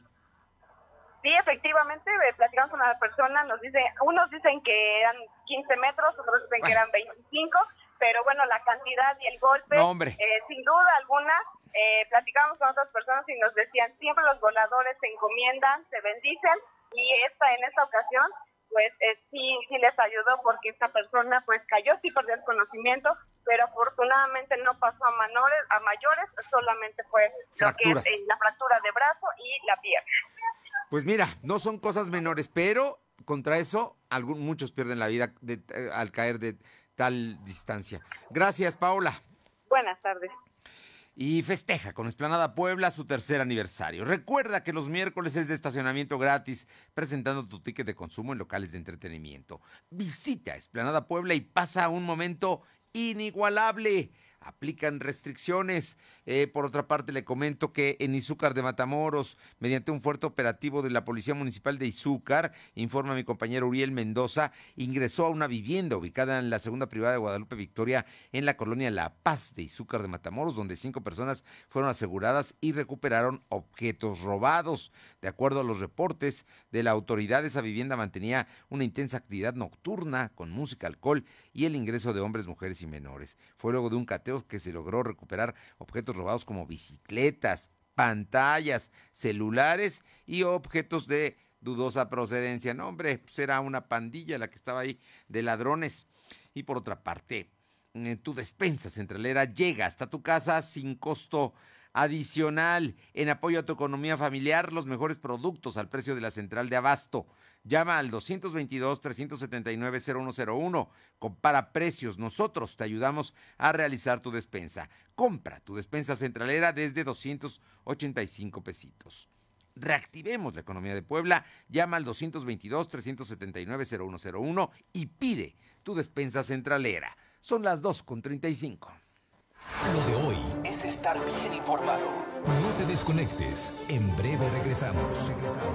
Sí, efectivamente, platicamos con una persona, unos dicen que eran 15 metros, otros dicen que eran 25, pero bueno, la cantidad y el golpe, no, hombre, sin duda alguna, platicábamos con otras personas y nos decían, siempre los voladores se encomiendan, se bendicen, y en esta ocasión, pues sí les ayudó, porque esta persona pues cayó, sí perdió el conocimiento, pero afortunadamente no pasó a mayores, solamente fue fracturas. Lo que es la fractura de brazo y la pierna. Pues mira, no son cosas menores, pero contra eso muchos pierden la vida al caer de tal distancia. Gracias, Paola. Buenas tardes. Y festeja con Explanada Puebla su tercer aniversario. Recuerda que los miércoles es de estacionamiento gratis, presentando tu ticket de consumo en locales de entretenimiento. Visita Explanada Puebla y pasa un momento inigualable. Aplican restricciones. Por otra parte, le comento que en Izúcar de Matamoros, mediante un fuerte operativo de la Policía Municipal de Izúcar, informa mi compañero Uriel Mendoza, ingresó a una vivienda ubicada en la segunda privada de Guadalupe Victoria, en la colonia La Paz de Izúcar de Matamoros, donde 5 personas fueron aseguradas y recuperaron objetos robados. De acuerdo a los reportes de la autoridad, esa vivienda mantenía una intensa actividad nocturna con música, alcohol y el ingreso de hombres, mujeres y menores. Fue luego de un cateo que se logró recuperar objetos robados como bicicletas, pantallas, celulares y objetos de dudosa procedencia. No, hombre, pues era una pandilla la que estaba ahí de ladrones. Y por otra parte, tu despensa centralera llega hasta tu casa sin costo adicional. En apoyo a tu economía familiar, los mejores productos al precio de la central de abasto. Llama al 222-379-0101. Compara precios. Nosotros te ayudamos a realizar tu despensa. Compra tu despensa centralera desde 285 pesitos. Reactivemos la economía de Puebla. Llama al 222-379-0101 y pide tu despensa centralera. Son las 2:35. Lo de hoy es estar bien informado. No te desconectes. En breve regresamos.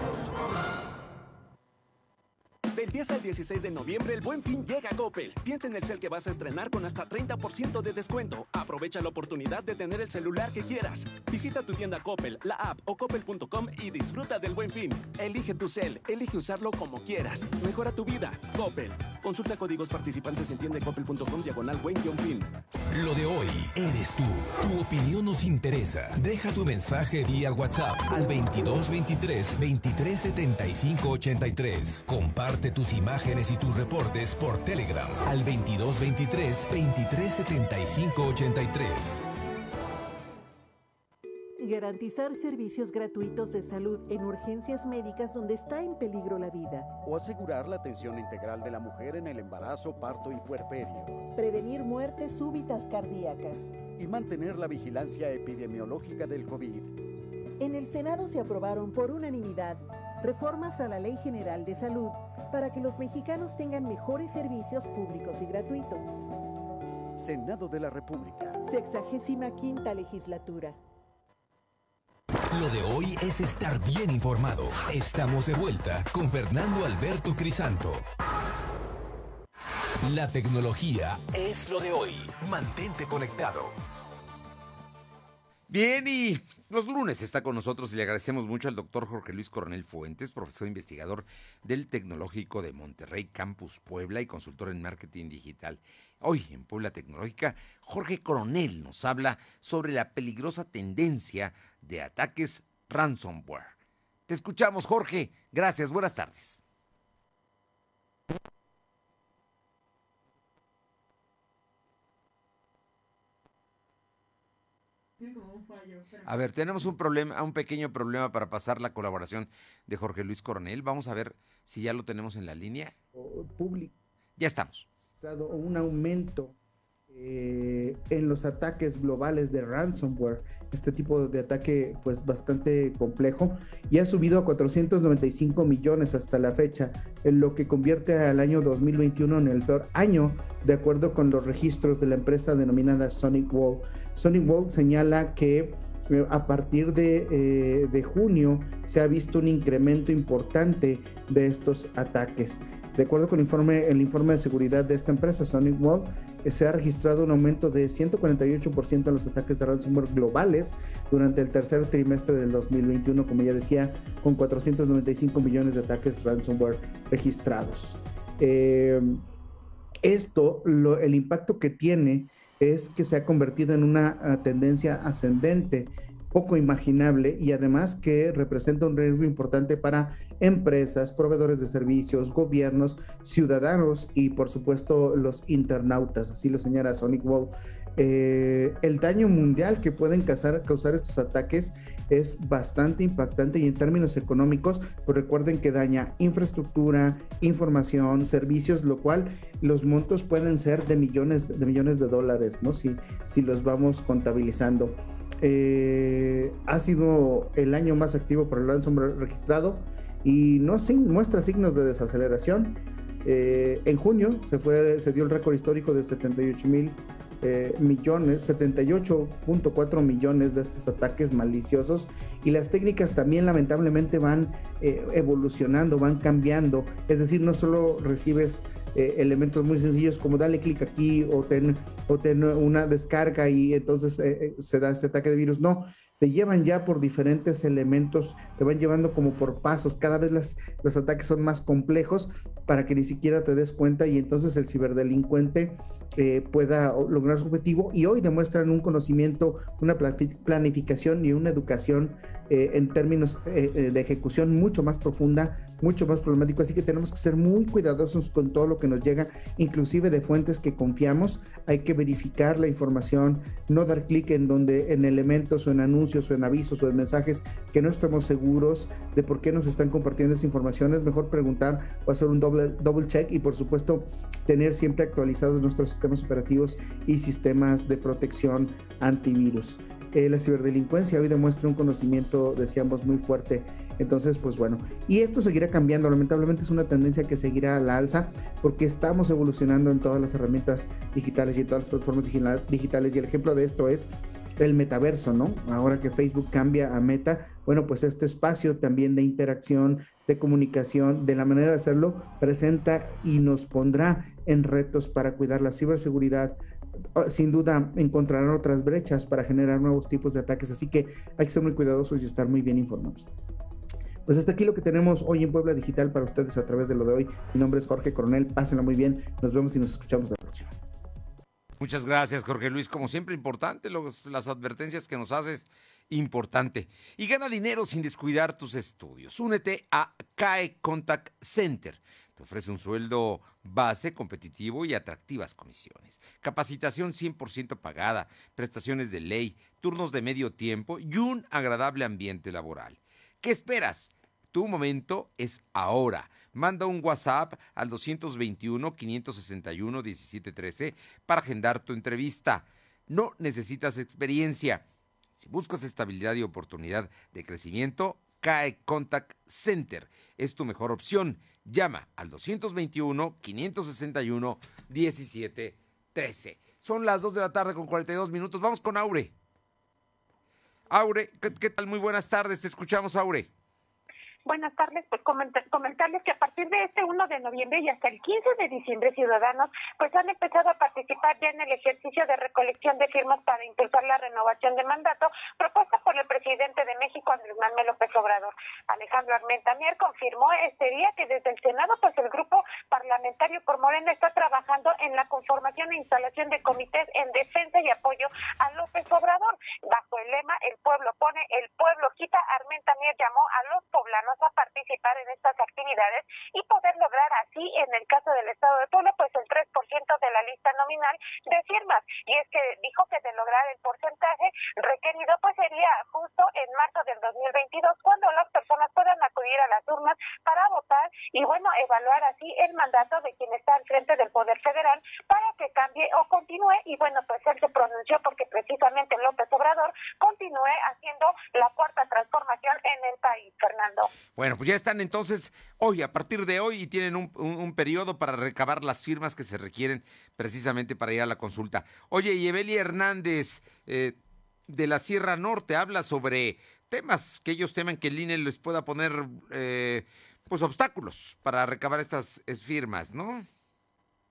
Del 10 al 16 de noviembre, el Buen Fin llega a Coppel. Piensa en el cel que vas a estrenar con hasta 30% de descuento. Aprovecha la oportunidad de tener el celular que quieras. Visita tu tienda Coppel, la app o coppel.com y disfruta del Buen Fin. Elige tu cel, elige usarlo como quieras. Mejora tu vida. Coppel. Consulta códigos participantes en tiendacoppel.com/buen-fin. Lo de hoy eres tú. Tu opinión nos interesa. Deja tu mensaje vía WhatsApp al 2223-237583. Comparte tus imágenes y tus reportes por Telegram al 2223-237583. Garantizar servicios gratuitos de salud en urgencias médicas donde está en peligro la vida. O asegurar la atención integral de la mujer en el embarazo, parto y puerperio. Prevenir muertes súbitas cardíacas. Y mantener la vigilancia epidemiológica del COVID. En el Senado se aprobaron por unanimidad reformas a la Ley General de Salud para que los mexicanos tengan mejores servicios públicos y gratuitos. Senado de la República. 65ª legislatura. Lo de hoy es estar bien informado. Estamos de vuelta con Fernando Alberto Crisanto. La tecnología es lo de hoy. Mantente conectado. Bien, y los lunes está con nosotros y le agradecemos mucho al doctor Jorge Luis Coronel Fuentes, profesor investigador del Tecnológico de Monterrey, Campus Puebla y consultor en marketing digital. Hoy en Puebla Tecnológica, Jorge Coronel nos habla sobre la peligrosa tendencia de ataques ransomware. Te escuchamos, Jorge. Gracias, buenas tardes. A ver, tenemos un pequeño problema para pasar la colaboración de Jorge Luis Coronel. Vamos a ver si ya lo tenemos en la línea. Público. Ya estamos. Un aumento en los ataques globales de ransomware, este tipo de ataque pues bastante complejo, y ha subido a 495 millones hasta la fecha, en lo que convierte al año 2021 en el peor año, de acuerdo con los registros de la empresa denominada SonicWall. SonicWall señala que a partir de junio se ha visto un incremento importante de estos ataques. De acuerdo con el informe de seguridad de esta empresa, SonicWall, se ha registrado un aumento de 148% en los ataques de ransomware globales durante el tercer trimestre del 2021, como ya decía, con 495 millones de ataques ransomware registrados. El impacto que tiene es que se ha convertido en una tendencia ascendente, poco imaginable, y además que representa un riesgo importante para empresas, proveedores de servicios, gobiernos, ciudadanos y por supuesto los internautas, así lo señala Sonic Wall. El daño mundial que pueden causar estos ataques es bastante impactante, y en términos económicos, pues recuerden que daña infraestructura, información, servicios, lo cual los montos pueden ser de millones de dólares, ¿no? Si los vamos contabilizando. Ha sido el año más activo por el ransomware registrado y no muestra signos de desaceleración. En junio se dio el récord histórico de 78.4 millones de estos ataques maliciosos, y las técnicas también lamentablemente van evolucionando, van cambiando. Es decir, no solo recibes elementos muy sencillos como dale clic aquí o ten una descarga y entonces se da este ataque de virus. No, te llevan ya por diferentes elementos, te van llevando como por pasos. Cada vez los ataques son más complejos para que ni siquiera te des cuenta, y entonces el ciberdelincuente pueda lograr su objetivo, y hoy demuestran un conocimiento, una planificación y una educación en términos de ejecución mucho más profunda, mucho más problemático. Así que tenemos que ser muy cuidadosos con todo lo que nos llega, inclusive de fuentes que confiamos. Hay que verificar la información, no dar clic en elementos o en anuncios o en avisos o en mensajes que no estamos seguros de por qué nos están compartiendo esa información. Es mejor preguntar o hacer un double check, y por supuesto tener siempre actualizados nuestros sistemas operativos y sistemas de protección antivirus. La ciberdelincuencia hoy demuestra un conocimiento, decíamos, muy fuerte. Entonces, pues bueno, y esto seguirá cambiando. Lamentablemente es una tendencia que seguirá a la alza, porque estamos evolucionando en todas las herramientas digitales y en todas las plataformas digitales, y el ejemplo de esto es el metaverso, ¿no? Ahora que Facebook cambia a Meta, bueno, pues este espacio también de interacción, de comunicación, de la manera de hacerlo, presenta y nos pondrá en retos para cuidar la ciberseguridad. Sin duda encontrarán otras brechas para generar nuevos tipos de ataques, así que hay que ser muy cuidadosos y estar muy bien informados. Pues hasta aquí lo que tenemos hoy en Puebla Digital para ustedes a través de lo de hoy. Mi nombre es Jorge Coronel, pásenla muy bien, nos vemos y nos escuchamos la próxima. Muchas gracias, Jorge Luis. Como siempre, importante las advertencias que nos haces, importante. Y gana dinero sin descuidar tus estudios. Únete a CAE Contact Center. Te ofrece un sueldo base, competitivo y atractivas comisiones. Capacitación 100% pagada, prestaciones de ley, turnos de medio tiempo y un agradable ambiente laboral. ¿Qué esperas? Tu momento es ahora. Manda un WhatsApp al 221-561-1713 para agendar tu entrevista. No necesitas experiencia. Si buscas estabilidad y oportunidad de crecimiento, CAE Contact Center es tu mejor opción. Llama al 221-561-1713. Son las 2 de la tarde con 42 minutos. Vamos con Aure. Aure, ¿qué tal? Muy buenas tardes. Te escuchamos, Aure. Buenas tardes, pues comentarles que a partir de este 1 de noviembre y hasta el 15 de diciembre, ciudadanos pues han empezado a participar ya en el ejercicio de recolección de firmas para impulsar la renovación de mandato propuesta por el presidente de México, Andrés Manuel López Obrador. Alejandro Armenta Mier confirmó este día que desde el Senado pues el grupo parlamentario por Morena está trabajando en la conformación e instalación de comités en defensa y apoyo a López Obrador. Bajo el lema "El pueblo pone, el pueblo quita", Armenta Mier llamó a los poblanos a participar en estas actividades y poder lograr así, en el caso del estado de Puebla, pues el 3% de la lista nominal de firmas. Y es que dijo que de lograr el porcentaje requerido, pues sería justo en marzo del 2022, cuando las personas puedan acudir a las urnas para votar y, bueno, evaluar así el mandato de quien está al frente del Poder Federal para que cambie o continúe. Y, bueno, pues él se pronunció porque precisamente López Obrador continúe haciendo la cuarta transformación en el país, Fernando. Bueno, pues ya están entonces hoy, a partir de hoy, y tienen un periodo para recabar las firmas que se requieren precisamente para ir a la consulta. Oye, y Evelia Hernández de la Sierra Norte habla sobre temas que ellos temen que el INE les pueda poner pues obstáculos para recabar estas firmas, ¿no?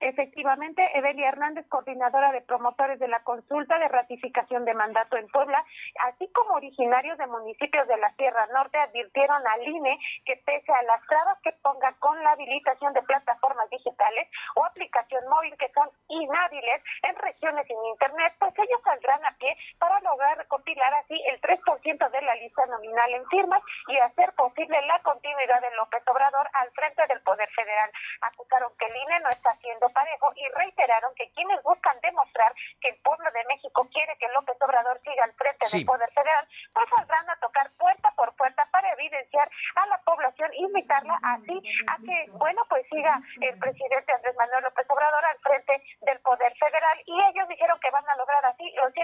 Efectivamente, Evelia Hernández, coordinadora de promotores de la consulta de ratificación de mandato en Puebla, así como originarios de municipios de la Sierra Norte, advirtieron al INE que pese a las trabas que ponga con la habilitación de plataformas digitales o aplicación móvil que son inhábiles en regiones sin internet, pues ellos saldrán a pie para lograr recopilar así el 3% de la lista nominal en firmas y hacer posible la continuidad de López Obrador al frente del Poder Federal. Acusaron que el INE no está haciendo parejo y reiteraron que quienes buscan demostrar que el pueblo de México quiere que López Obrador siga al frente del Poder Federal, pues saldrán a tocar puerta por puerta para evidenciar a la población y invitarla así a que, bueno, pues siga el presidente Andrés Manuel López Obrador al frente del Poder Federal, y ellos dijeron que van a lograr así los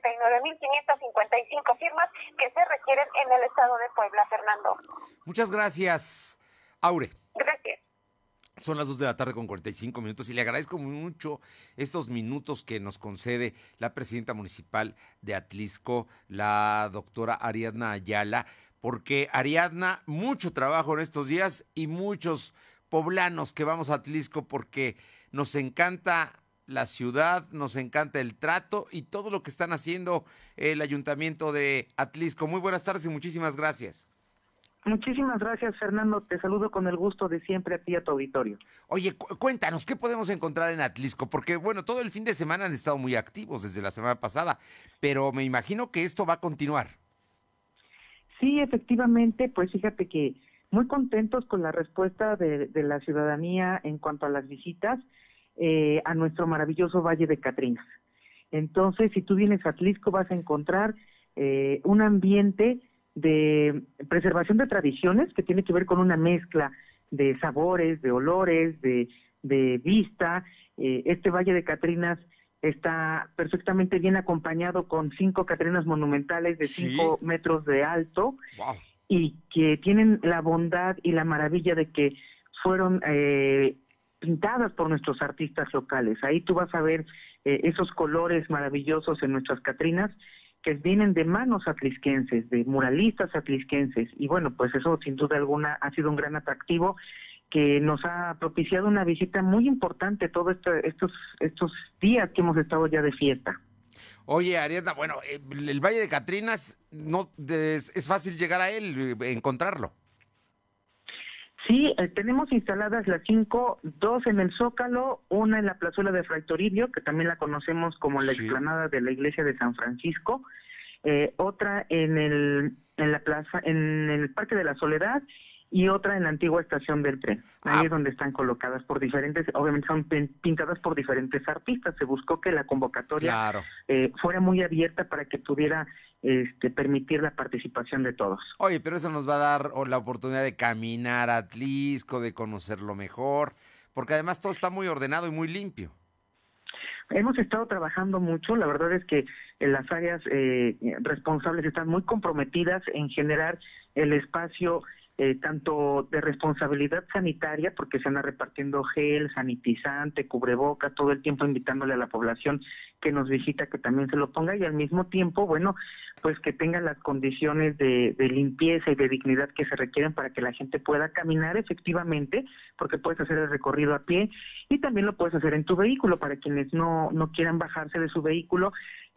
139,555 firmas que se requieren en el estado de Puebla, Fernando. Muchas gracias, Aure. Gracias. Son las 2:45 y le agradezco mucho estos minutos que nos concede la presidenta municipal de Atlixco, la doctora Ariadna Ayala, porque Ariadna, mucho trabajo en estos días y muchos poblanos que vamos a Atlixco porque nos encanta la ciudad, nos encanta el trato y todo lo que están haciendo el ayuntamiento de Atlixco. Muy buenas tardes y muchísimas gracias. Muchísimas gracias, Fernando. Te saludo con el gusto de siempre a ti y a tu auditorio. Oye, cuéntanos, ¿qué podemos encontrar en Atlixco? Porque, bueno, todo el fin de semana han estado muy activos desde la semana pasada, pero me imagino que esto va a continuar. Sí, efectivamente, pues fíjate que muy contentos con la respuesta de la ciudadanía en cuanto a las visitas a nuestro maravilloso Valle de Catrinas. Entonces, si tú vienes a Atlixco vas a encontrar un ambiente de preservación de tradiciones que tiene que ver con una mezcla de sabores, de olores, de vista. Este Valle de Catrinas está perfectamente bien acompañado con 5 Catrinas monumentales de 5 metros de alto. Wow. Y que tienen la bondad y la maravilla de que fueron pintadas por nuestros artistas locales. Ahí tú vas a ver esos colores maravillosos en nuestras Catrinas que vienen de manos atlisquenses, de muralistas atlisquenses, y bueno, pues eso sin duda alguna ha sido un gran atractivo que nos ha propiciado una visita muy importante todos estos días que hemos estado ya de fiesta. Oye, Ariadna, bueno, el Valle de Catrinas es fácil llegar a él, encontrarlo. Sí, tenemos instaladas las 5, 2 en el Zócalo, una en la plazuela de Fray Toribio, que también la conocemos como la explanada de la iglesia de San Francisco, otra en el Parque de la Soledad y otra en la antigua estación del tren. Ahí es donde están colocadas por diferentes, obviamente son pintadas por diferentes artistas. Se buscó que la convocatoria fuera muy abierta para que pudiera permitir la participación de todos. Oye, pero eso nos va a dar la oportunidad de caminar a Atlixco, de conocerlo mejor, porque además todo está muy ordenado y muy limpio. Hemos estado trabajando mucho, la verdad es que las áreas responsables están muy comprometidas en generar el espacio tanto de responsabilidad sanitaria, porque se anda repartiendo gel, sanitizante, cubreboca, todo el tiempo invitándole a la población que nos visita que también se lo ponga, y al mismo tiempo, bueno, pues que tenga las condiciones de limpieza y de dignidad que se requieren para que la gente pueda caminar efectivamente, porque puedes hacer el recorrido a pie y también lo puedes hacer en tu vehículo. Para quienes no quieran bajarse de su vehículo,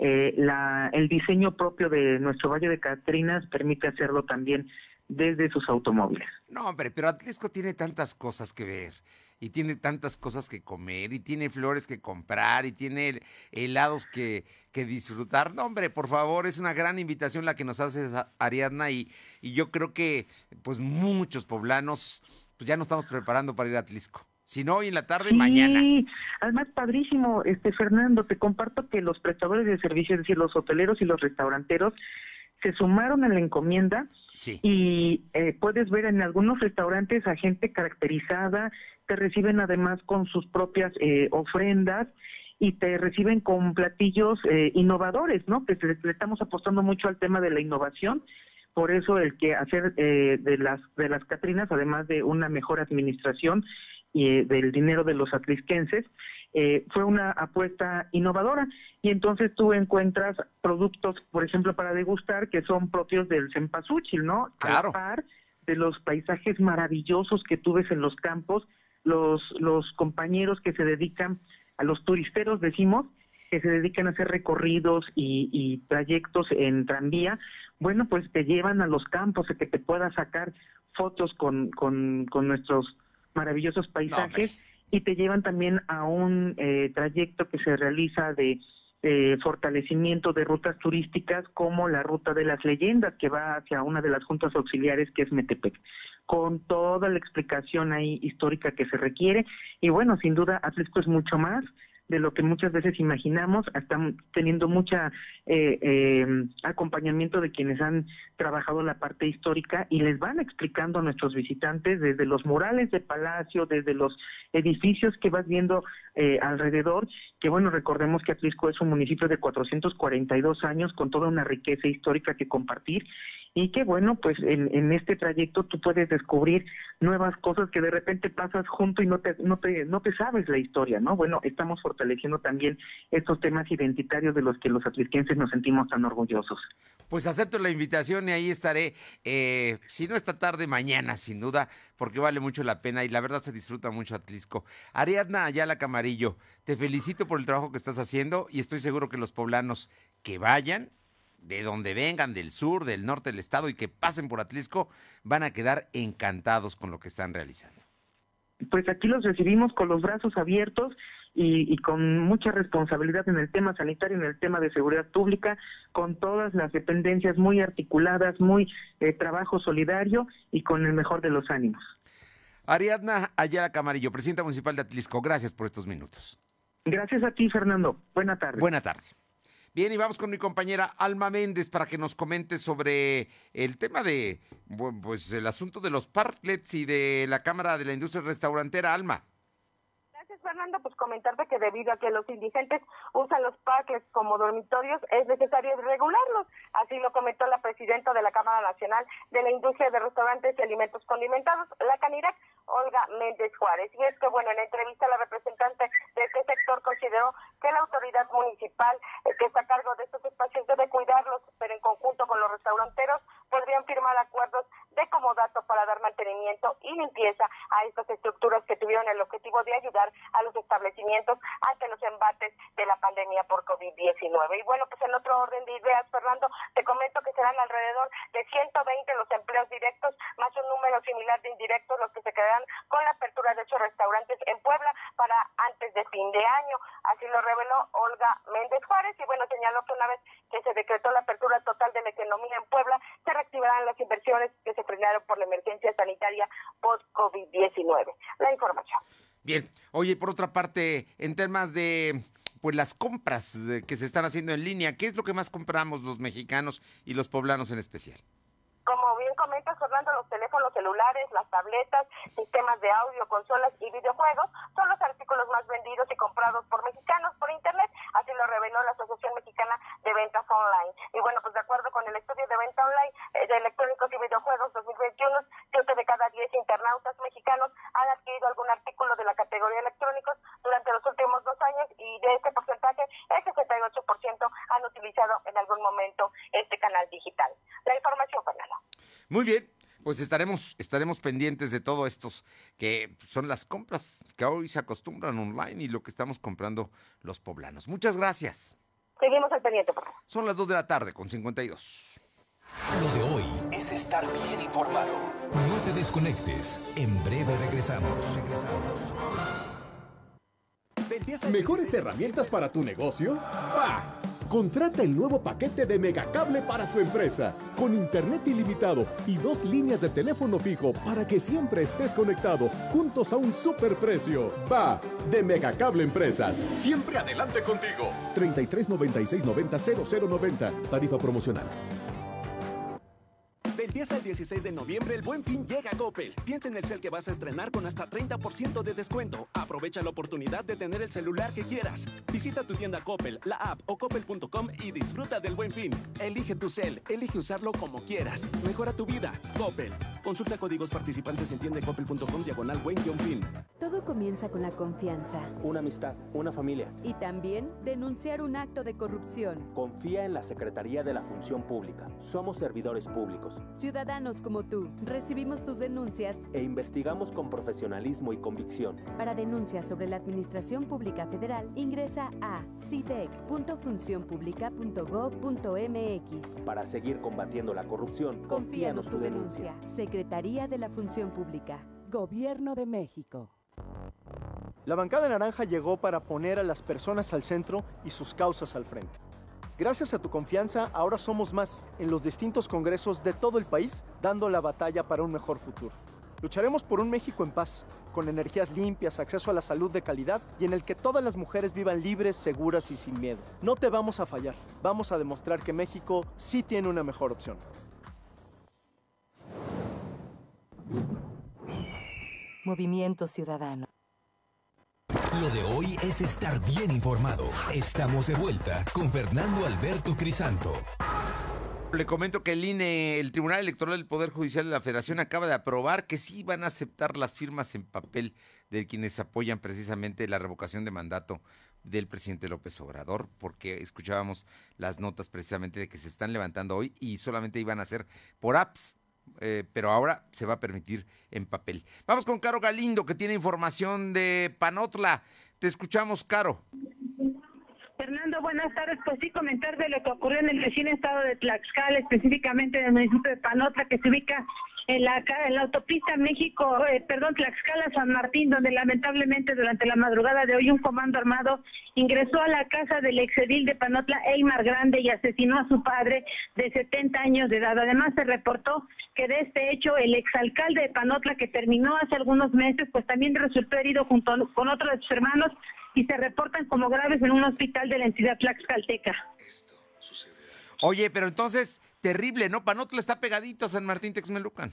el diseño propio de nuestro Valle de Catrinas permite hacerlo también desde sus automóviles. No, hombre, pero Atlixco tiene tantas cosas que ver, y tiene tantas cosas que comer, y tiene flores que comprar, y tiene helados que disfrutar. No, hombre, por favor, es una gran invitación la que nos hace Ariadna, y yo creo que pues muchos poblanos pues ya nos estamos preparando para ir a Atlixco. Si no, hoy en la tarde, mañana. Sí, además padrísimo, Fernando, te comparto que los prestadores de servicios, es decir, los hoteleros y los restauranteros, se sumaron a la encomienda. Sí. Y puedes ver en algunos restaurantes a gente caracterizada, te reciben además con sus propias ofrendas y te reciben con platillos innovadores, ¿no? Que le estamos apostando mucho al tema de la innovación. Por eso el que hacer de las Catrinas, además de una mejor administración y del dinero de los atlisquenses, fue una apuesta innovadora, y entonces tú encuentras productos, por ejemplo, para degustar, que son propios del cempasúchil, ¿no? Claro. Al par de los paisajes maravillosos que tú ves en los campos, los compañeros que se dedican a los turisteros, decimos, que se dedican a hacer recorridos y trayectos en tranvía, bueno, pues te llevan a los campos, a que te puedas sacar fotos con nuestros maravillosos paisajes, y te llevan también a un trayecto que se realiza de fortalecimiento de rutas turísticas, como la Ruta de las Leyendas, que va hacia una de las juntas auxiliares, que es Metepec, con toda la explicación ahí histórica que se requiere. Y bueno, sin duda, Atlixco es mucho más de lo que muchas veces imaginamos. Están teniendo mucha acompañamiento de quienes han trabajado la parte histórica, y les van explicando a nuestros visitantes desde los murales de palacio, desde los edificios que vas viendo alrededor, que bueno, recordemos que Atlixco es un municipio de 442 años con toda una riqueza histórica que compartir, y que bueno, pues en este trayecto tú puedes descubrir nuevas cosas que de repente pasas junto y no te sabes la historia, ¿no? Bueno, estamos fortaleciendo también estos temas identitarios de los que los atlisquenses nos sentimos tan orgullosos. Pues acepto la invitación y ahí estaré, si no esta tarde, mañana, sin duda, porque vale mucho la pena y la verdad se disfruta mucho Atlixco. Ariadna Ayala Camarillo, te felicito por el trabajo que estás haciendo y estoy seguro que los poblanos que vayan, de donde vengan, del sur, del norte del estado, y que pasen por Atlixco, van a quedar encantados con lo que están realizando. Pues aquí los recibimos con los brazos abiertos y con mucha responsabilidad en el tema sanitario, en el tema de seguridad pública, con todas las dependencias muy articuladas, muy trabajo solidario y con el mejor de los ánimos. Ariadna Ayala Camarillo, presidenta municipal de Atlixco, gracias por estos minutos. Gracias a ti, Fernando. Buena tarde. Buena tarde. Bien, y vamos con mi compañera Alma Méndez para que nos comente sobre el tema de, pues, el asunto de los parklets y de la Cámara de la Industria Restaurantera. Alma. Gracias, Fernando. Pues comentarte que debido a que los indigentes usan los parklets como dormitorios, es necesario regularlos. Así lo comentó la presidenta de la Cámara Nacional de la Industria de Restaurantes y Alimentos Condimentados, la CANIRAC, Olga Méndez Juárez. Y es que, bueno, en la entrevista la representante de este sector consideró que la autoridad municipal que está a cargo de estos espacios debe cuidarlos, pero en conjunto con los restauranteros podrían firmar acuerdos de comodato para dar mantenimiento y limpieza a estas estructuras que tuvieron el objetivo de ayudar a los establecimientos ante los embates de la pandemia por COVID-19. Y bueno, pues en otro orden de ideas, Fernando, te comento que serán alrededor de 120 los empleos directos, más un número similar de indirectos, los que se quedarán con la apertura de 8 restaurantes en Puebla para antes de fin de año. Así lo reveló Olga Méndez Juárez, y bueno, señaló que una vez que se decretó la apertura total de la economía en Puebla, se reactivarán las inversiones que se frenaron por la emergencia sanitaria post-COVID-19. La información. Bien, oye, por otra parte, en temas de pues las compras que se están haciendo en línea, ¿qué es lo que más compramos los mexicanos y los poblanos en especial? Como bien comentas, Fernando, los teléfonos celulares, las tabletas, sistemas de audio, consolas y videojuegos son los artículos más vendidos y comprados por mexicanos por internet, así lo reveló la Asociación Mexicana de Ventas Online. Y bueno, pues de acuerdo con el estudio de venta online de electrónicos y videojuegos 2021, 7 de cada 10 internautas mexicanos han adquirido algún artículo de la categoría electrónicos durante los últimos 2 años, y de este porcentaje, el 68% han utilizado en algún momento este canal digital. La información, Fernando. Muy bien, pues estaremos pendientes de todo estos que son las compras que hoy se acostumbran online y lo que estamos comprando los poblanos. Muchas gracias. Seguimos al pendiente, por favor. Son las 2:52 p.m. Lo de hoy es estar bien informado. No te desconectes. En breve regresamos. ¿Mejores herramientas para tu negocio? ¡Bah! Contrata el nuevo paquete de Megacable para tu empresa, con internet ilimitado y 2 líneas de teléfono fijo para que siempre estés conectado, juntos a un superprecio. Va, de Megacable Empresas. Siempre adelante contigo. 33 96 90 0090. Tarifa promocional. Del 10 al 16 de noviembre, el Buen Fin llega a Coppel. Piensa en el cel que vas a estrenar con hasta 30% de descuento. Aprovecha la oportunidad de tener el celular que quieras. Visita tu tienda Coppel, la app o coppel.com y disfruta del Buen Fin. Elige tu cel, elige usarlo como quieras. Mejora tu vida. Coppel. Consulta códigos participantes en tiendacoppel.com/buen-fin. Todo comienza con la confianza. Una amistad, una familia. Y también denunciar un acto de corrupción. Confía en la Secretaría de la Función Pública. Somos servidores públicos. Ciudadanos como tú, recibimos tus denuncias e investigamos con profesionalismo y convicción. Para denuncias sobre la Administración Pública Federal, ingresa a cidec.funcionpublica.gov.mx. Para seguir combatiendo la corrupción, confíanos tu denuncia. Secretaría de la Función Pública. Gobierno de México. La bancada naranja llegó para poner a las personas al centro y sus causas al frente. Gracias a tu confianza, ahora somos más en los distintos congresos de todo el país, dando la batalla para un mejor futuro. Lucharemos por un México en paz, con energías limpias, acceso a la salud de calidad y en el que todas las mujeres vivan libres, seguras y sin miedo. No te vamos a fallar. Vamos a demostrar que México sí tiene una mejor opción. Movimiento Ciudadano. Lo de hoy es estar bien informado. Estamos de vuelta con Fernando Alberto Crisanto. Le comento que el INE, el Tribunal Electoral del Poder Judicial de la Federación, acaba de aprobar que sí van a aceptar las firmas en papel de quienes apoyan precisamente la revocación de mandato del presidente López Obrador, porque escuchábamos las notas precisamente de que se están levantando hoy y solamente iban a ser por apps. Pero ahora se va a permitir en papel. Vamos con Caro Galindo, que tiene información de Panotla. Te escuchamos, Caro. Fernando, buenas tardes. Pues sí, comentar de lo que ocurrió en el vecino estado de Tlaxcala, específicamente en el municipio de Panotla, que se ubica en la autopista Tlaxcala-San Martín, donde lamentablemente durante la madrugada de hoy un comando armado ingresó a la casa del exedil de Panotla, Eymar Grande, y asesinó a su padre de 70 años de edad. Además, se reportó que de este hecho el exalcalde de Panotla, que terminó hace algunos meses, pues también resultó herido junto con otros de sus hermanos y se reportan como graves en un hospital de la entidad tlaxcalteca. Oye, pero entonces, terrible, ¿no? Panotla está pegadito a San Martín Texmelucan.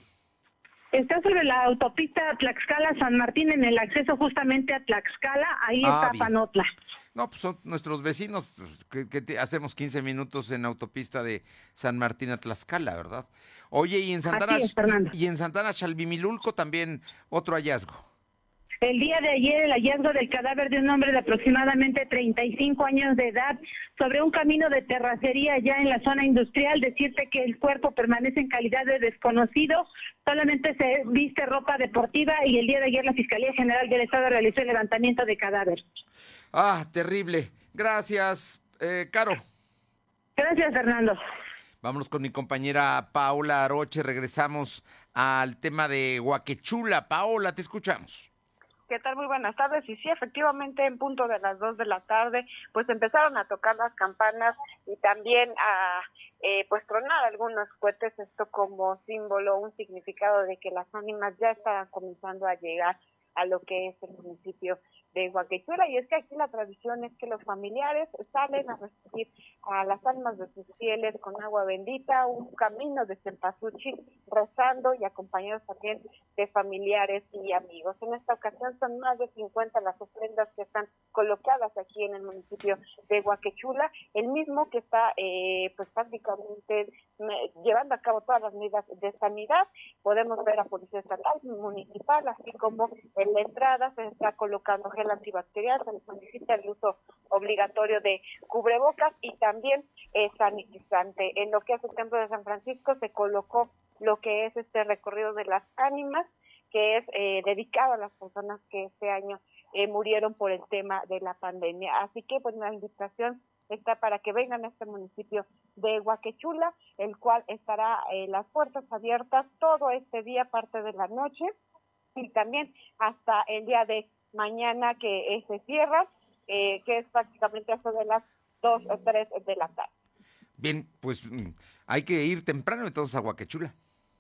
Está sobre la autopista Tlaxcala-San Martín, en el acceso justamente a Tlaxcala, ahí está bien. Panotla. No, pues son nuestros vecinos, que hacemos 15 minutos en autopista de San Martín a Tlaxcala, ¿verdad? Oye, y en Santana Chalvimilulco también otro hallazgo. El día de ayer, el hallazgo del cadáver de un hombre de aproximadamente 35 años de edad sobre un camino de terracería ya en la zona industrial. Decirte que el cuerpo permanece en calidad de desconocido, solamente se viste ropa deportiva y el día de ayer la Fiscalía General del Estado realizó el levantamiento de cadáver. Ah, terrible. Gracias, Caro. Gracias, Fernando. Vámonos con mi compañera Paola Aroche. Regresamos al tema de Huaquechula. Paola, te escuchamos. ¿Qué tal? Muy buenas tardes. Y sí, efectivamente, en punto de las 2 de la tarde, pues empezaron a tocar las campanas y también a pues tronar algunos cohetes, esto como símbolo, un significado de que las ánimas ya estaban comenzando a llegar a lo que es el municipio de Huaquechula. Y es que aquí la tradición es que los familiares salen a recibir a las almas de sus fieles con agua bendita, un camino de cempasúchil, rezando y acompañados también de familiares y amigos. En esta ocasión son más de 50 las ofrendas que están colocadas aquí en el municipio de Huaquechula, el mismo que está pues prácticamente llevando a cabo todas las medidas de sanidad. Podemos ver a Policía Estatal, Municipal, así como en la entrada se está colocando gel antibacterial, se les solicita el uso obligatorio de cubrebocas y también sanitizante. En lo que es el Templo de San Francisco se colocó lo que es este recorrido de las ánimas, que es dedicado a las personas que este año murieron por el tema de la pandemia. Así que pues la invitación está para que vengan a este municipio de Huaquechula, el cual estará las puertas abiertas todo este día, parte de la noche, y también hasta el día de mañana que se cierra, que es prácticamente eso de las 2 o 3 de la tarde. Bien, pues hay que ir temprano entonces a Huaquechula.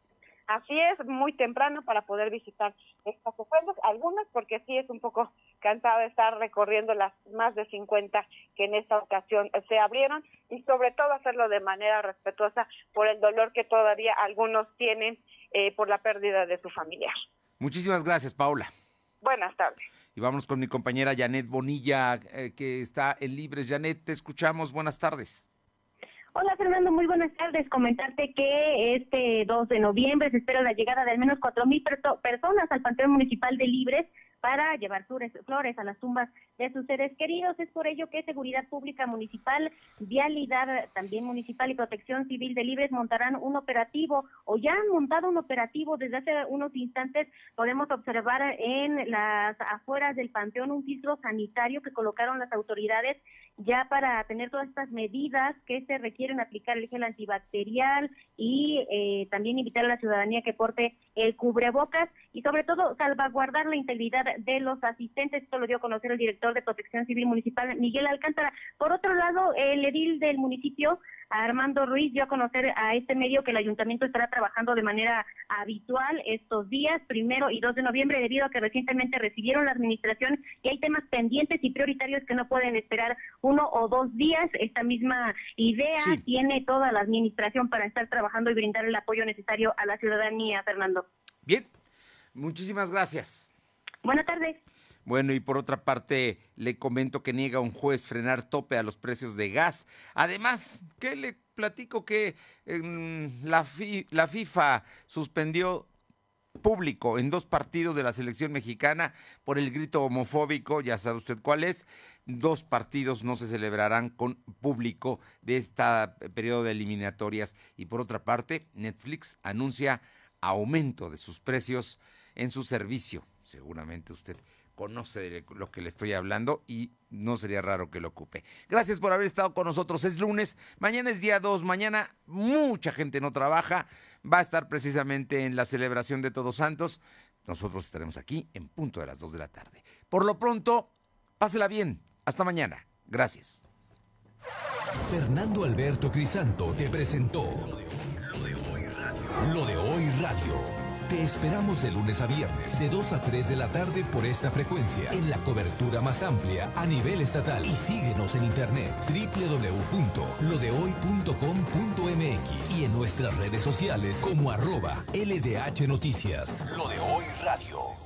Así es, muy temprano para poder visitar estas ofrendas, algunas porque sí es un poco cansado de estar recorriendo las más de 50 que en esta ocasión se abrieron y sobre todo hacerlo de manera respetuosa por el dolor que todavía algunos tienen por la pérdida de su familiar. Muchísimas gracias, Paola. Buenas tardes. Y vamos con mi compañera Janet Bonilla, que está en Libres. Janet, te escuchamos. Buenas tardes. Hola, Fernando, muy buenas tardes. Comentarte que este 2 de noviembre se espera la llegada de al menos 4,000 personas al Panteón Municipal de Libres para llevar flores a las tumbas de sus seres queridos. Es por ello que Seguridad Pública Municipal, Vialidad también Municipal y Protección Civil de Libres montarán un operativo, o ya han montado un operativo desde hace unos instantes. Podemos observar en las afueras del Panteón un filtro sanitario que colocaron las autoridades ya para tener todas estas medidas que se requieren aplicar, el gel antibacterial y también invitar a la ciudadanía que porte el cubrebocas y sobre todo salvaguardar la integridad de los asistentes. Esto lo dio a conocer el director de Protección Civil Municipal, Miguel Alcántara. Por otro lado, el edil del municipio, Armando Ruiz, dio a conocer a este medio que el ayuntamiento estará trabajando de manera habitual estos días, 1 y 2 de noviembre, debido a que recientemente recibieron la administración y hay temas pendientes y prioritarios que no pueden esperar 1 o 2 días. Esta misma idea tiene toda la administración para estar trabajando y brindar el apoyo necesario a la ciudadanía, Fernando. Bien, muchísimas gracias. Buenas tardes. Bueno, y por otra parte, le comento que niega un juez frenar tope a los precios de gas. Además, que le platico que la FIFA suspendió público en 2 partidos de la selección mexicana por el grito homofóbico, ya sabe usted cuál es. 2 partidos no se celebrarán con público de este periodo de eliminatorias. Y por otra parte, Netflix anuncia aumento de sus precios en su servicio. Seguramente usted conoce de lo que le estoy hablando y no sería raro que lo ocupe. Gracias por haber estado con nosotros. Es lunes, mañana es día 2, mañana mucha gente no trabaja, va a estar precisamente en la celebración de Todos Santos. Nosotros estaremos aquí en punto de las 2 de la tarde. Por lo pronto, pásela bien. Hasta mañana. Gracias. Fernando Alberto Crisanto te presentó Lo de Hoy Radio. Te esperamos de lunes a viernes, de 2 a 3 de la tarde por esta frecuencia, en la cobertura más amplia a nivel estatal. Y síguenos en internet, www.lodehoy.com.mx y en nuestras redes sociales como @LDH Noticias. Lo de Hoy Radio.